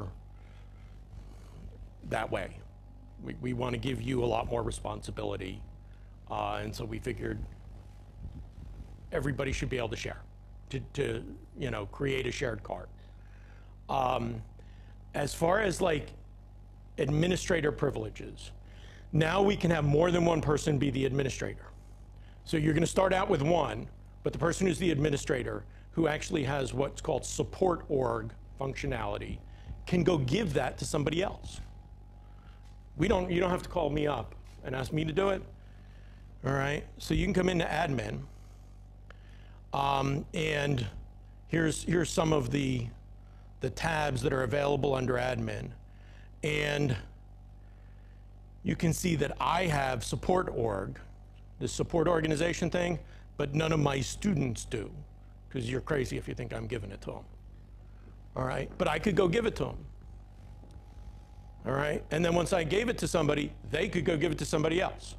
that way. We, we want to give you a lot more responsibility, uh, and so we figured everybody should be able to share, to, to you know, create a shared cart. Um, as far as like administrator privileges, now we can have more than one person be the administrator. So you're going to start out with one, but the person who's the administrator, who actually has what's called support org functionality, can go give that to somebody else. We don't, you don't have to call me up and ask me to do it. All right, so you can come into admin, um, and here's, here's some of the, the tabs that are available under admin. And you can see that I have support org, the support organization thing, but none of my students do, because you're crazy if you think I'm giving it to them. All right, but I could go give it to them. All right, and then once I gave it to somebody, they could go give it to somebody else.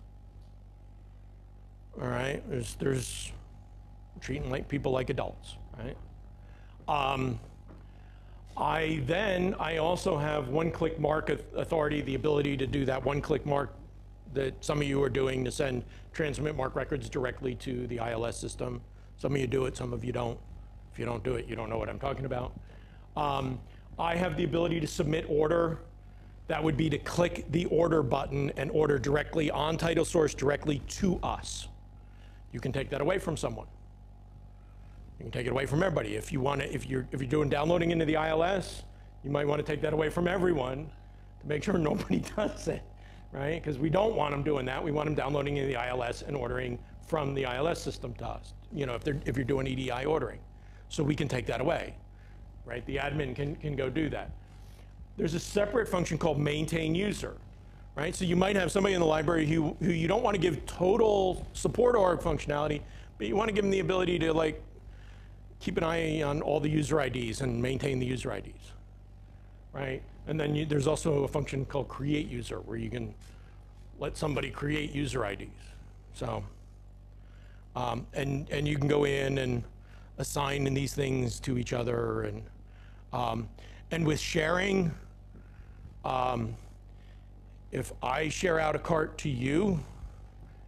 All right, there's, there's treating like people like adults, right? Um, I then, I also have one-click mark authority, the ability to do that one-click mark that some of you are doing, to send transmit mark records directly to the I L S system. Some of you do it, some of you don't. If you don't do it, you don't know what I'm talking about. Um, I have the ability to submit order. That would be to click the order button and order directly on TitleSource directly to us. You can take that away from someone. You can take it away from everybody. If you want to, if you're if you're doing downloading into the I L S, you might want to take that away from everyone to make sure nobody does it, right? Because we don't want them doing that. We want them downloading into the I L S and ordering from the I L S system to us. You know, if they're if you're doing E D I ordering, so we can take that away, right? The admin can can go do that. There's a separate function called maintain user, right? So you might have somebody in the library who who you don't want to give total support org functionality, but you want to give them the ability to like keep an eye on all the user I Ds and maintain the user I Ds, right? And then you, there's also a function called create user, where you can let somebody create user I Ds. So, um, and, and you can go in and assign these things to each other. And, um, and with sharing, um, if I share out a cart to you,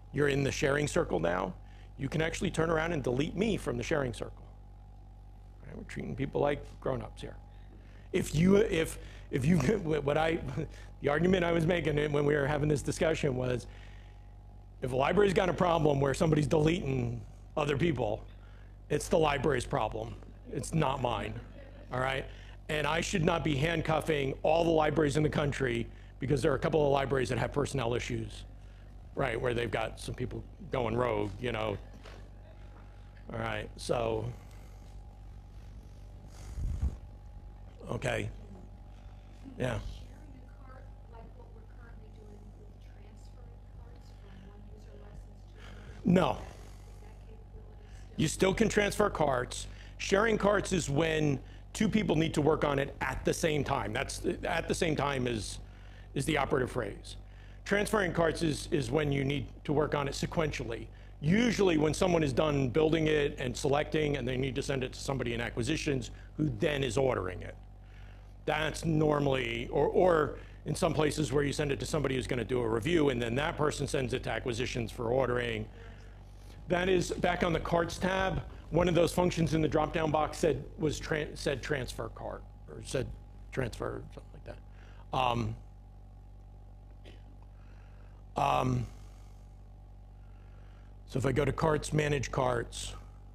you're in the sharing circle now, you can actually turn around and delete me from the sharing circle. Right? We're treating people like grown-ups here. If you, if, if you, what I, the argument I was making when we were having this discussion was, if a library's got a problem where somebody's deleting other people, it's the library's problem. It's not mine, all right? And I should not be handcuffing all the libraries in the country because there are a couple of libraries that have personnel issues, right, where they've got some people going rogue, you know. All right, so, okay, yeah. Sharing a cart, like what we're currently doing with transferring carts from one user license to another? No. Is that capability still? You still can transfer carts. Sharing carts is when two people need to work on it at the same time. That's, at the same time is, is the operative phrase. Transferring carts is, is when you need to work on it sequentially. Usually when someone is done building it and selecting and they need to send it to somebody in acquisitions who then is ordering it. That's normally, or, or in some places where you send it to somebody who's going to do a review and then that person sends it to acquisitions for ordering. That is, back on the carts tab, one of those functions in the drop-down box said, was tran said transfer cart, or said transfer, something like that. Um, um, so if I go to carts, manage carts,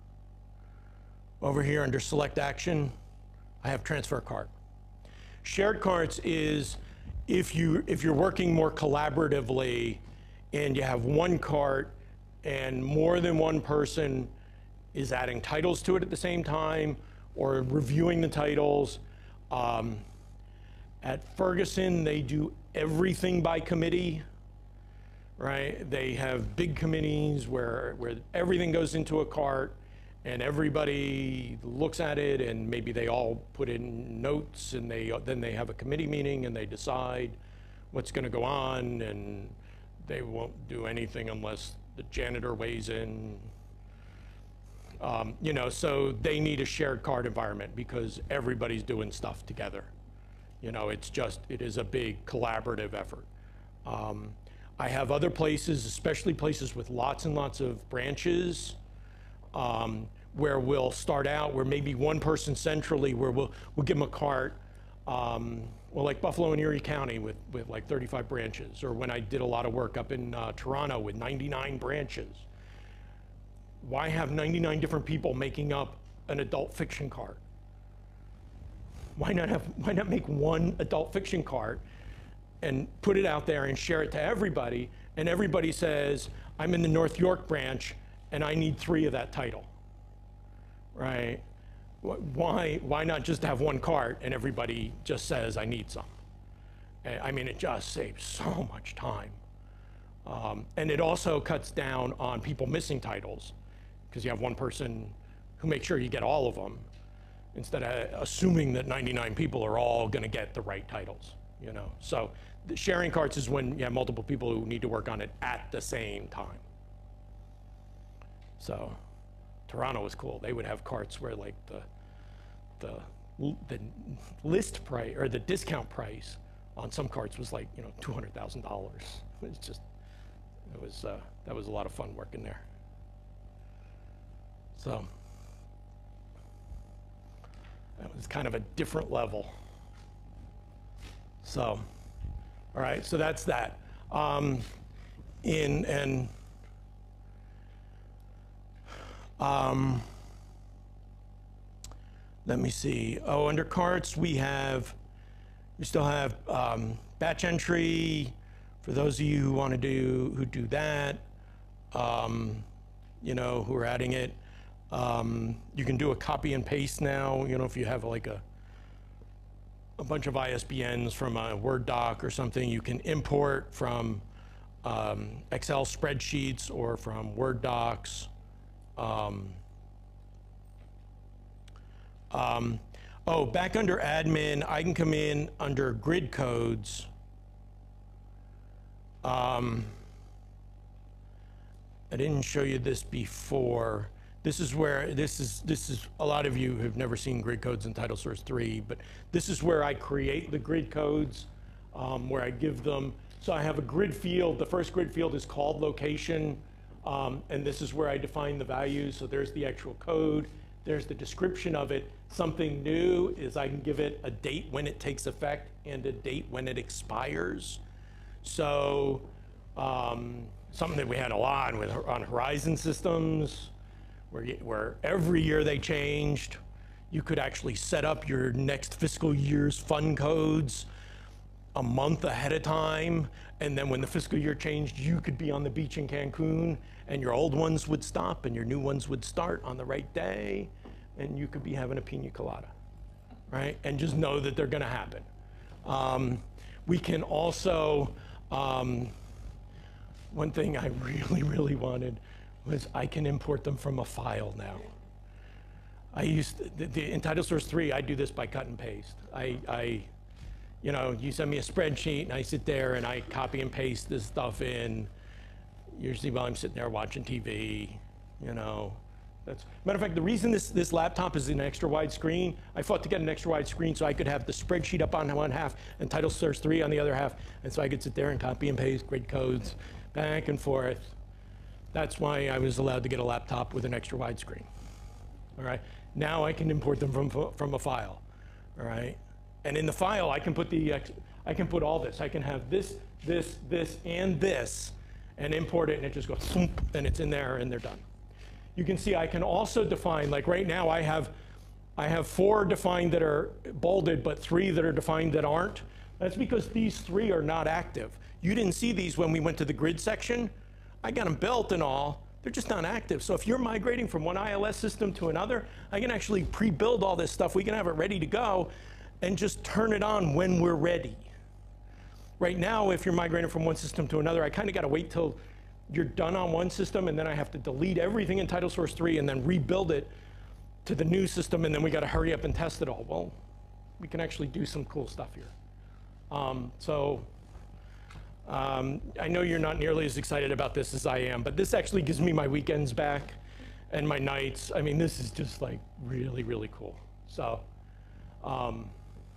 over here under select action, I have transfer cart. Shared carts is if, you, if you're working more collaboratively and you have one cart and more than one person is adding titles to it at the same time or reviewing the titles. Um, at Ferguson, they do everything by committee, right? They have big committees where, where everything goes into a cart and everybody looks at it and maybe they all put in notes and they, then they have a committee meeting and they decide what's gonna go on and they won't do anything unless the janitor weighs in. Um, you know, so they need a shared cart environment because everybody's doing stuff together. You know, it's just, it is a big collaborative effort. Um, I have other places, especially places with lots and lots of branches, um, where we'll start out where maybe one person centrally, where we'll, we'll give them a cart, um, well, like Buffalo and Erie County with, with like thirty-five branches, or when I did a lot of work up in uh, Toronto with ninety-nine branches. Why have ninety-nine different people making up an adult fiction cart? Why not have, why not make one adult fiction cart and put it out there and share it to everybody, and everybody says, I'm in the North York branch and I need three of that title, right? Why, why not just have one cart and everybody just says, I need some? I mean, it just saves so much time. Um, and it also cuts down on people missing titles, because you have one person who makes sure you get all of them, instead of assuming that ninety-nine people are all gonna get the right titles, you know? So the sharing carts is when you have multiple people who need to work on it at the same time. So Toronto was cool. They would have carts where like the, the, the list price, or the discount price on some carts was like, you know, two hundred thousand dollars. It's just, it was, uh, that was a lot of fun working there. So that was kind of a different level. So, all right, so that's that. Um, in, and, um, let me see. Oh, under carts, we have, we still have um, batch entry for those of you who want to do, who do that, um, you know, who are adding it. Um, you can do a copy and paste now, you know, if you have like a, a bunch of I S B Ns from a Word doc or something, you can import from um, Excel spreadsheets or from Word docs. Um, um, oh, back under admin, I can come in under grid codes. Um, I didn't show you this before. This is where, this is, this is, a lot of you have never seen grid codes in TitleSource three, but this is where I create the grid codes, um, where I give them So I have a grid field. The first grid field is called location, um, and this is where I define the values. So there's the actual code. There's the description of it. Something new is I can give it a date when it takes effect and a date when it expires. So um, something that we had a lot with on Horizon systems, where, you, where every year they changed. You could actually set up your next fiscal year's fund codes a month ahead of time, and then when the fiscal year changed, you could be on the beach in Cancun, and your old ones would stop, and your new ones would start on the right day, and you could be having a pina colada, right? And just know that they're gonna happen. Um, we can also, um, one thing I really, really wanted was I can import them from a file now. I used, to, the, the, in TitleSource three, I do this by cut and paste. I, I You know, you send me a spreadsheet and I sit there and I copy and paste this stuff in, usually while I'm sitting there watching T V, you know. That's, matter of fact, the reason this, this laptop is an extra wide screen, I fought to get an extra wide screen so I could have the spreadsheet up on one half and TitleSource three on the other half, and so I could sit there and copy and paste grid codes back and forth. That's why I was allowed to get a laptop with an extra wide screen. All right, now I can import them from, from a file, all right? And in the file, I can put the, I can put all this. I can have this, this, this, and this, and import it, and it just goes, thump, and it's in there, and they're done. You can see I can also define, like right now, I have, I have four defined that are bolded, but three that are defined that aren't. That's because these three are not active. You didn't see these when we went to the grid section. I got them built and all. They're just not active. So if you're migrating from one I L S system to another, I can actually pre-build all this stuff. We can have it ready to go and just turn it on when we're ready. Right now, if you're migrating from one system to another, I kind of got to wait till you're done on one system, and then I have to delete everything in TitleSource three and then rebuild it to the new system, and then we got to hurry up and test it all. Well, we can actually do some cool stuff here. Um, so um, I know you're not nearly as excited about this as I am, but this actually gives me my weekends back and my nights. I mean, this is just like really, really cool. So. Um,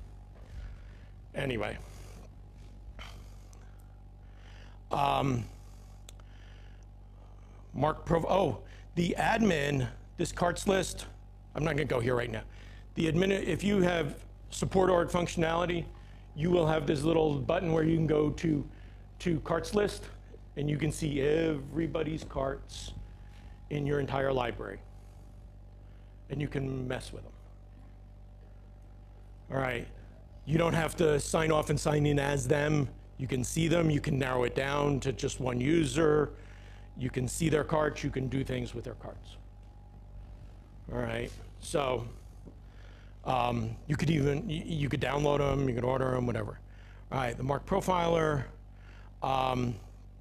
Anyway, um, Mark Prov, oh, the admin, this carts list, I'm not gonna go here right now. The admin, if you have support org functionality, you will have this little button where you can go to, to carts list, and you can see everybody's carts in your entire library. And you can mess with them. All right. You don't have to sign off and sign in as them. You can see them. You can narrow it down to just one user. You can see their carts. You can do things with their carts. All right. So um, you could even, you, you could download them. You could order them, whatever. All right. The Mark Profiler. Um,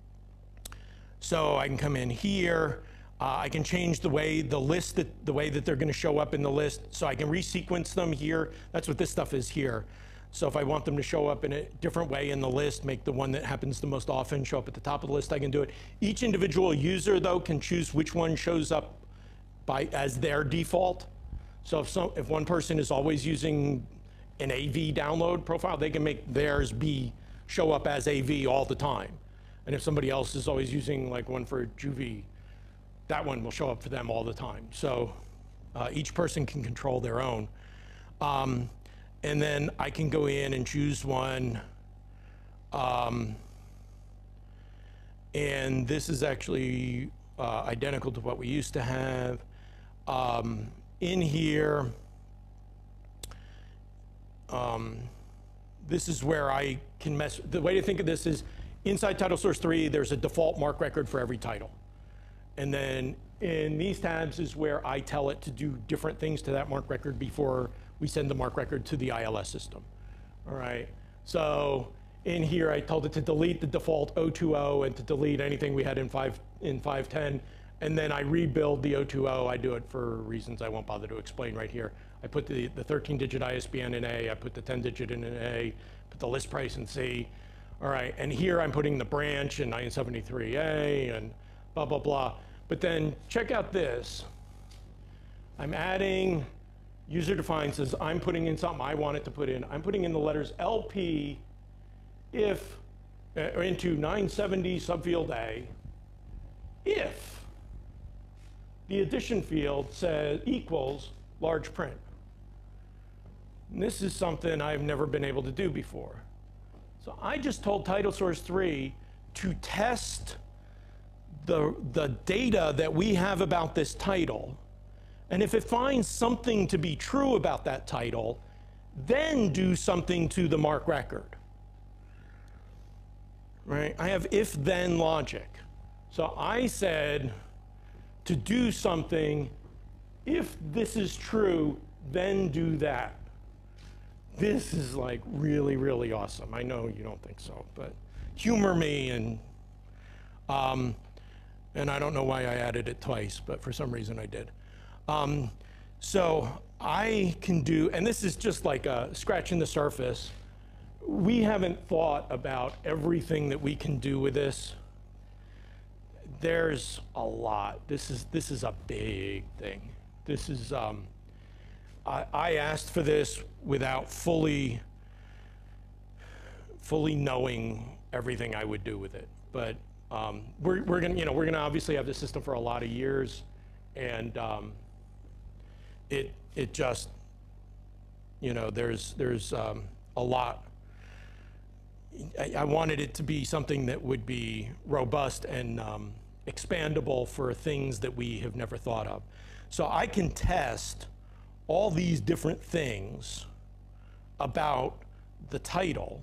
so I can come in here. Uh, I can change the way the list, that, the way that they're going to show up in the list. So I can resequence them here. That's what this stuff is here. So if I want them to show up in a different way in the list, make the one that happens the most often show up at the top of the list, I can do it. Each individual user, though, can choose which one shows up by, as their default. So if, some, if one person is always using an A V download profile, they can make theirs be show up as A V all the time. And if somebody else is always using like one for Juvie, that one will show up for them all the time. So uh, each person can control their own. Um, and then I can go in and choose one. Um, and this is actually uh, identical to what we used to have. Um, in here, um, this is where I can mess. The way to think of this is inside TitleSource three, there's a default mark record for every title. And then in these tabs is where I tell it to do different things to that mark record before we send the mark record to the I L S system. All right, so in here I told it to delete the default oh two oh and to delete anything we had in five in five ten, and then I rebuild the oh two oh. I do it for reasons I won't bother to explain right here. I put the, the thirteen digit I S B N in A, I put the ten digit in an A, put the list price in C. All right, and here I'm putting the branch in nine seventy-three A and blah, blah, blah. But then check out this. I'm adding user defined, says I'm putting in something I want it to put in. I'm putting in the letters L P if, uh, into nine seventy subfield A if the addition field says equals large print. And this is something I've never been able to do before. So I just told TitleSource three to test the, the data that we have about this title. And if it finds something to be true about that title, then do something to the mark record. Right? I have if-then logic. So I said to do something, if this is true, then do that. This is like really, really awesome. I know you don't think so, but humor me, and um, and I don't know why I added it twice, but for some reason I did. Um, so I can do, and this is just like a scratching the surface. We haven't thought about everything that we can do with this. There's a lot. This is this is a big thing. This is. Um, I, I asked for this without fully, fully knowing everything I would do with it. But um, we're we're gonna you know we're gonna obviously have this system for a lot of years, and um, it it just you know there's there's um, a lot. I, I wanted it to be something that would be robust and um, expandable for things that we have never thought of. So I can test all these different things about the title.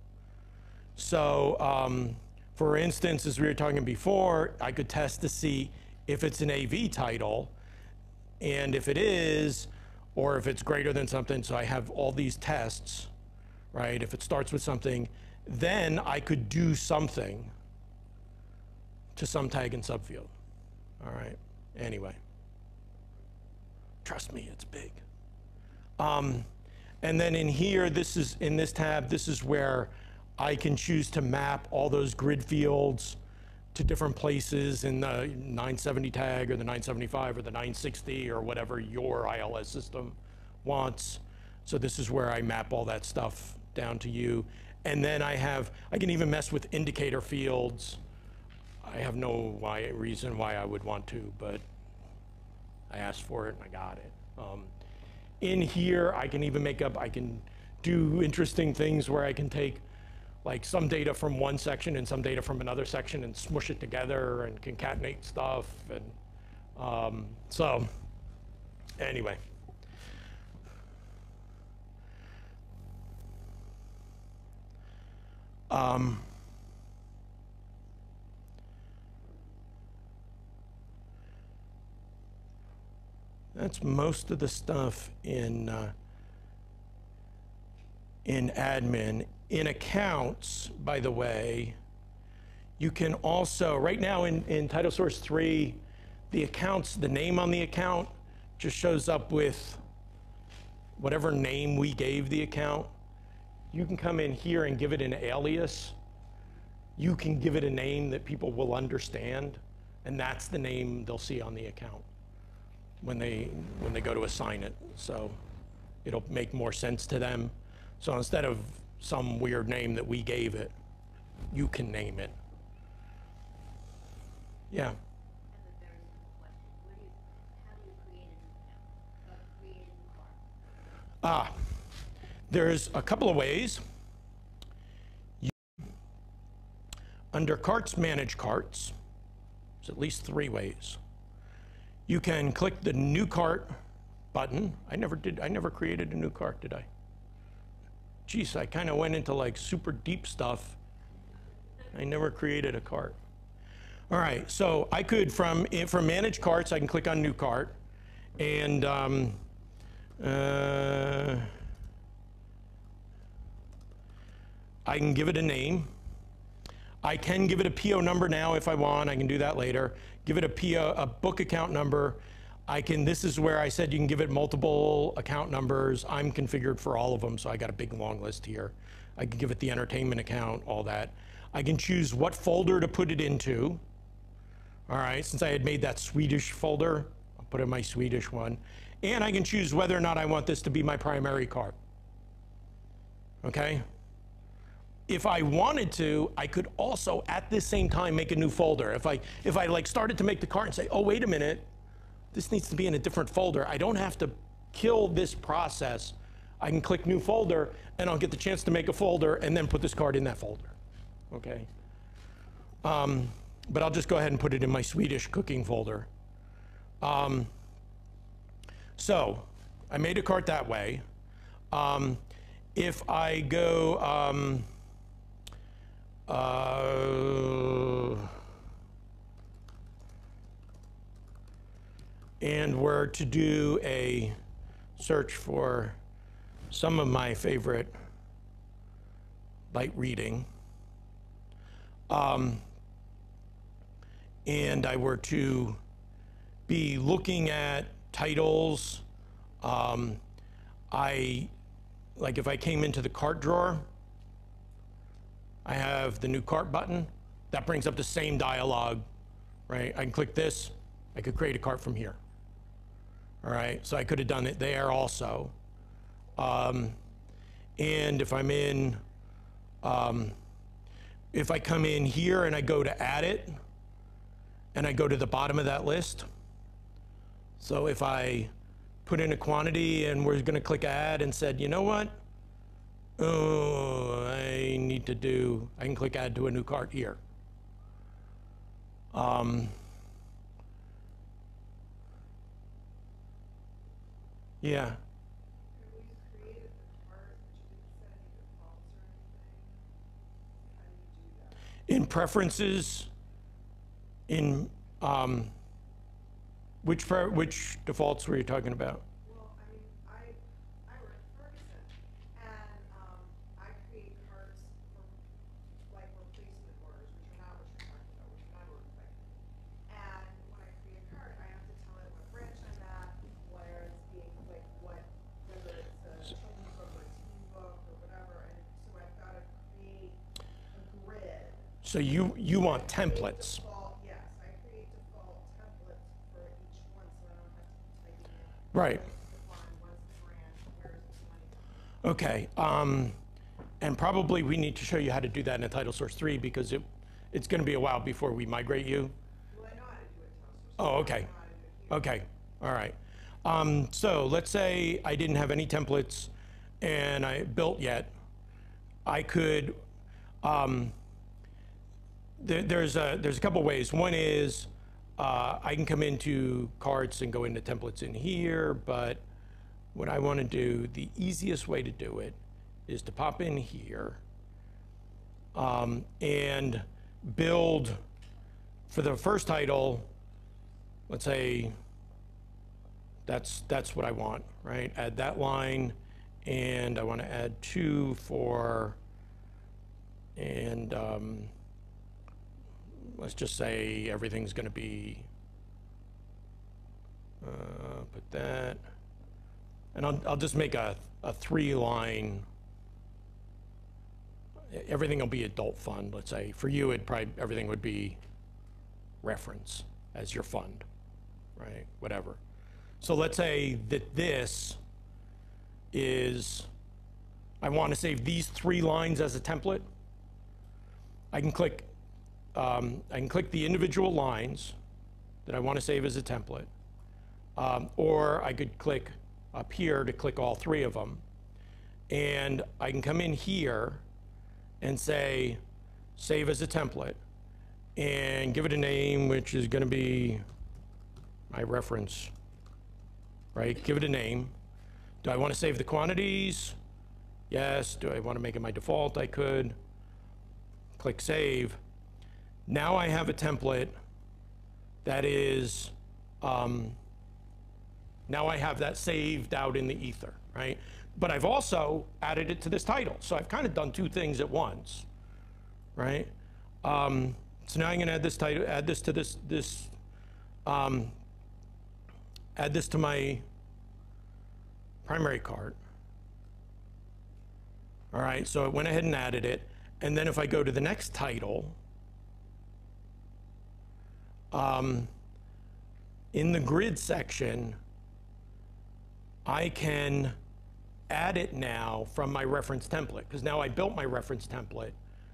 So um, for instance, as we were talking before, I could test to see if it's an A V title, and if it is, or if it's greater than something. So I have all these tests, right? If it starts with something, then I could do something to some tag and subfield. All right, anyway. Trust me, it's big. Um, and then in here, this is, in this tab, this is where I can choose to map all those grid fields to different places in the nine seventy tag or the nine seventy-five or the nine sixty or whatever your I L S system wants. So this is where I map all that stuff down to you. And then I have, I can even mess with indicator fields. I have no why, reason why I would want to, but I asked for it and I got it. Um, in here, I can even make up, I can do interesting things where I can take like some data from one section and some data from another section and smush it together and concatenate stuff. And um, so anyway. Um, That's most of the stuff in uh, in admin. In accounts, by the way, you can also, right now in, in TitleSource three, the accounts, the name on the account just shows up with whatever name we gave the account. You can come in here and give it an alias. You can give it a name that people will understand, and that's the name they'll see on the account when they when they go to assign it. So it'll make more sense to them. So instead of some weird name that we gave it, you can name it. Yeah. I have a very simple question. What do you, how do you create a new account? Or create a new card? Ah, there's a couple of ways. You, under Carts, Manage Carts, there's at least three ways. You can click the New Cart button. I never did, I never created a new cart, did I? Geez, I kind of went into like super deep stuff. I never created a cart. All right, so I could, from, from Manage Carts, I can click on New Cart, and um, uh, I can give it a name. I can give it a P O number now if I want. I can do that later. Give it a P O, a book account number. I can, this is where I said you can give it multiple account numbers. I'm configured for all of them, so I got a big long list here. I can give it the entertainment account, all that. I can choose what folder to put it into. All right, since I had made that Swedish folder, I'll put in my Swedish one. And I can choose whether or not I want this to be my primary cart. Okay? if I wanted to, I could also at this same time make a new folder. If I, if I like started to make the cart and say, oh, wait a minute, this needs to be in a different folder. I don't have to kill this process. I can click new folder and I'll get the chance to make a folder and then put this card in that folder, okay? Um, but I'll just go ahead and put it in my Swedish cooking folder. Um, so I made a cart that way. Um, if I go, um, uh, and were to do a search for some of my favorite light reading, um, and I were to be looking at titles, um, I, like if I came into the cart drawer, I have the new cart button. That brings up the same dialogue, right? I can click this, I could create a cart from here. All right, so I could have done it there also. Um, and if I'm in, um, if I come in here and I go to add it, and I go to the bottom of that list, so if I put in a quantity and we're gonna click add and said, you know what? Oh, I need to do, I can click add to a new cart here. Um, yeah. And we created the cart, but you didn't set any defaults or anything. How do you do that? In preferences, in um, which pre which defaults were you talking about? Well, I mean, I, I work at Ferguson, and, um, I create carts for, like, replacement orders, which are not what you're talking about, which are not ordered by me. And when I create a cart, I have to tell it what branch I'm at, where it's being, like, what, whether it's a children's book or a teen book or whatever, and so I've gotta create a grid. So you you want templates? Default, yes, I create default templates for each one, so I don't have to keep typing in. Right. Define what's the branch, where's the money. Okay. Um, and probably we need to show you how to do that in TitleSource three because it it's going to be a while before we migrate you. Well, I know how to do it, TitleSource. Oh, I okay. know how to do it here. Okay. All right. Um, so let's say I didn't have any templates and I built yet. I could. Um, there, there's a there's a couple ways. One is uh, I can come into carts and go into templates in here, but what I want to do, the easiest way to do it is to pop in here um, and build for the first title. Let's say that's that's what I want, right? Add that line, and I want to add two for, and um, let's just say everything's going to be, uh, put that, and I'll, I'll just make a, a three line, everything will be adult fund, let's say. For you, it probably, everything would be reference as your fund, right? Whatever. So let's say that this is, I want to save these three lines as a template. I can click, um, I can click the individual lines that I want to save as a template, um, or I could click up here to click all three of them, and I can come in here and say save as a template and give it a name, which is going to be my reference, right? Give it a name. Do I want to save the quantities? Yes. Do I want to make it my default? I could. Click save. Now I have a template that is, um, now I have that saved out in the ether, right? But I've also added it to this title. So I've kind of done two things at once, right? Um, so now I'm going to add this title, add this to this, this, um, add this to my primary cart. All right, so I went ahead and added it. And then if I go to the next title, um, in the grid section, I can add it now from my reference template, because now I built my reference template.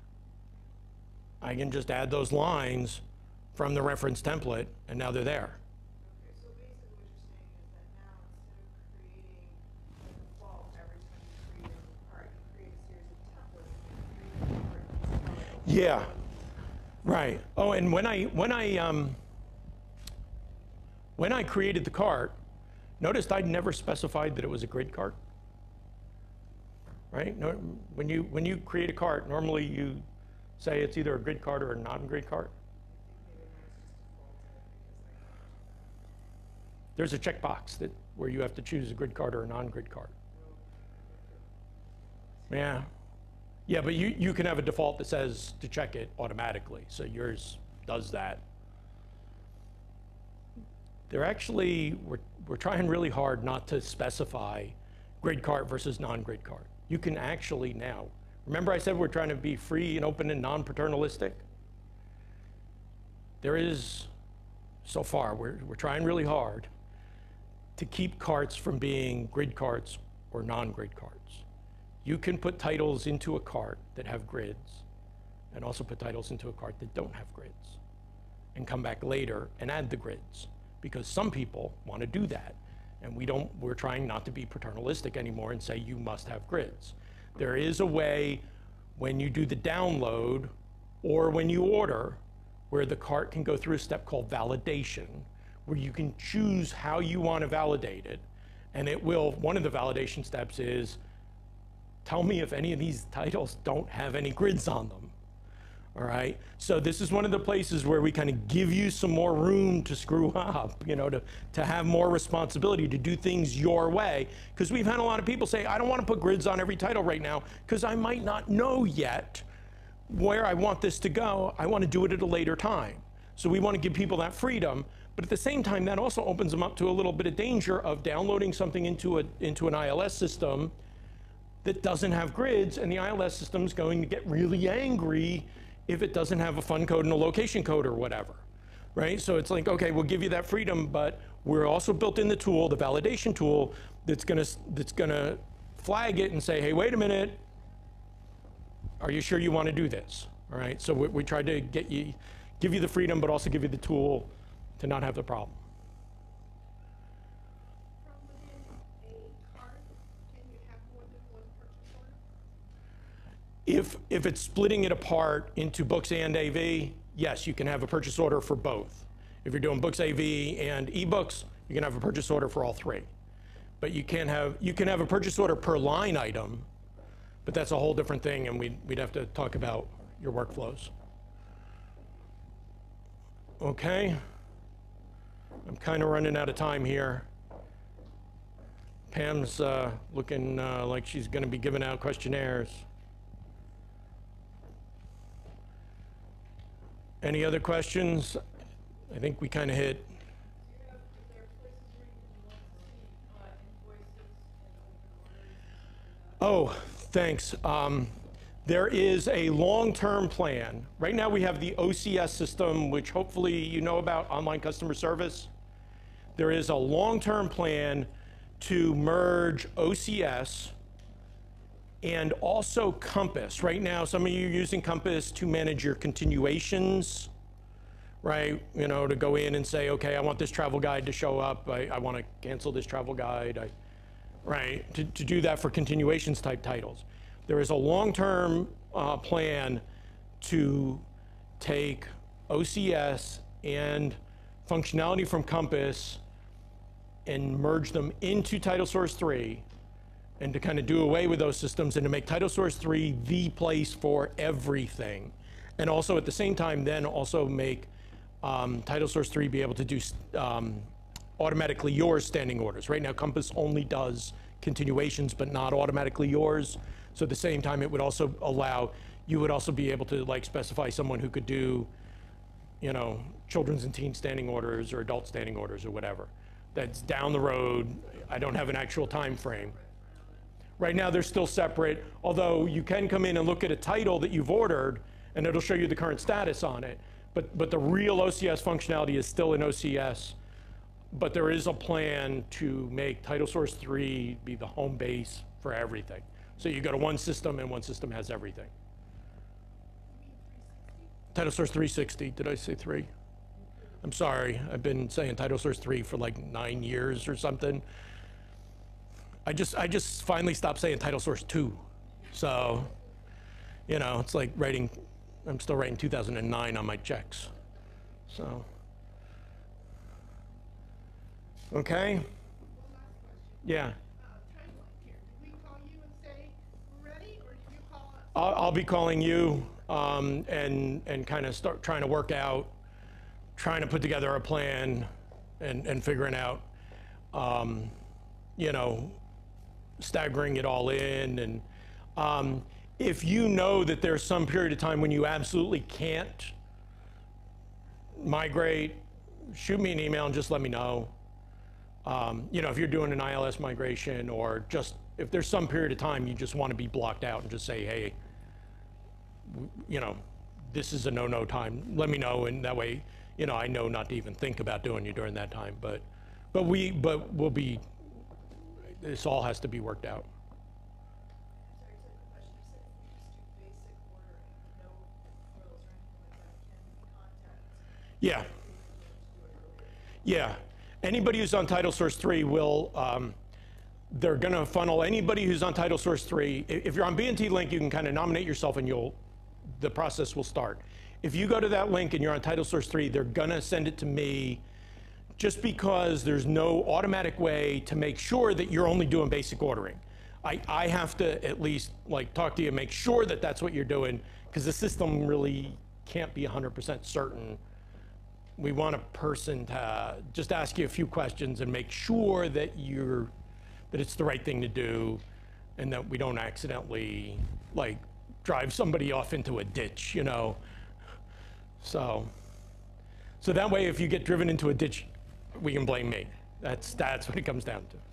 I can just add those lines from the reference template, and now they're there. Okay, so basically what you're saying is that now instead of creating the default every time you create a new part, you create a series of templates and you create a part. Yeah, right. Oh, and when I when I um, when I created the cart, noticed I'd never specified that it was a grid cart. Right? No, when you when you create a cart, normally you say it's either a grid cart or a non-grid cart. There's a checkbox that where you have to choose a grid cart or a non-grid cart. Yeah. Yeah, but you, you can have a default that says to check it automatically, so yours does that. They're actually, we're, we're trying really hard not to specify grid cart versus non-grid cart. You can actually now, remember I said we're trying to be free and open and non-paternalistic? There is, so far, we're, we're trying really hard to keep carts from being grid carts or non-grid carts. You can put titles into a cart that have grids and also put titles into a cart that don't have grids and come back later and add the grids, because some people want to do that. And we don't, we're trying not to be paternalistic anymore and say you must have grids. There is a way when you do the download or when you order where the cart can go through a step called validation, where you can choose how you want to validate it. And it will, one of the validation steps is, tell me if any of these titles don't have any grids on them. All right, so this is one of the places where we kind of give you some more room to screw up, you know, to, to have more responsibility, to do things your way. Because we've had a lot of people say, I don't want to put grids on every title right now because I might not know yet where I want this to go. I want to do it at a later time. So we want to give people that freedom. But at the same time, that also opens them up to a little bit of danger of downloading something into, a, into an I L S system that doesn't have grids, and the I L S system is going to get really angry if it doesn't have a fun code and a location code or whatever, right? So it's like, okay, we'll give you that freedom, but we're also built in the tool, the validation tool, that's gonna, that's gonna flag it and say, hey, wait a minute, are you sure you want to do this? All right, so we, we tried to get you, give you the freedom, but also give you the tool to not have the problem. From within a cart, can you have more than one purchase order? If, if it's splitting it apart into books and A V, yes, you can have a purchase order for both. If you're doing books A V and ebooks, you can have a purchase order for all three. But you can have, you can have a purchase order per line item, but that's a whole different thing, and we'd, we'd have to talk about your workflows. Okay, I'm kind of running out of time here. Pam's uh, looking uh, like she's going to be giving out questionnaires. Any other questions? I think we kind of hit. Oh, thanks. Um, there is a long-term plan. Right now we have the O C S system, which hopefully you know about, online customer service. There is a long-term plan to merge O C S and also Compass. Right now, some of you are using Compass to manage your continuations, right? You know, to go in and say, okay, I want this travel guide to show up. I, I want to cancel this travel guide, I, right? To, to do that for continuations type titles. There is a long-term uh, plan to take O C S and functionality from Compass and merge them into TitleSource three, and to kind of do away with those systems and to make TitleSource three the place for everything. And also at the same time then also make um, TitleSource three be able to do um, automatically yours standing orders. Right now Compass only does continuations but not automatically yours. So at the same time it would also allow, you would also be able to like specify someone who could do, you know, children's and teen standing orders or adult standing orders or whatever. That's down the road. I don't have an actual time frame. Right now they're still separate, although you can come in and look at a title that you've ordered and it'll show you the current status on it. But, but the real O C S functionality is still in O C S, but there is a plan to make TitleSource three be the home base for everything. So you go to one system and one system has everything. TitleSource three sixty, did I say three? I'm sorry, I've been saying TitleSource three for like nine years or something. I just, I just finally stopped saying TitleSource two. So, you know, it's like writing, I'm still writing two thousand nine on my checks. So, okay? One last question. Yeah. Uh, timeline here. Did we call you and say we're ready, or did you call us? I'll, I'll be calling you um, and, and kind of start trying to work out, trying to put together a plan and, and figuring out, um, you know, staggering it all in. And um, if you know that there's some period of time when you absolutely can't migrate, shoot me an email and just let me know. Um, you know, if you're doing an I L S migration, or just if there's some period of time you just want to be blocked out and just say, hey, w- you know, this is a no-no time, let me know, and that way, you know, I know not to even think about doing you during that time. But, but we, but we'll be, this all has to be worked out. Sorry, so the question I said, if we just do basic ordering, no portals or anything like that, can we contact Yeah, the to do it earlier? yeah. Anybody who's on TitleSource three will, um, they're gonna funnel anybody who's on TitleSource three. I- If you're on B and T Link, you can kind of nominate yourself and you'll, the process will start. If you go to that link and you're on TitleSource three, they're gonna send it to me, just because there's no automatic way to make sure that you're only doing basic ordering. I, I have to at least like talk to you, make sure that that's what you're doing, because the system really can't be one hundred percent certain. We want a person to just ask you a few questions and make sure that you're, that it's the right thing to do, and that we don't accidentally like drive somebody off into a ditch, you know. So, so that way if you get driven into a ditch, we can blame me. That's, that's what it comes down to.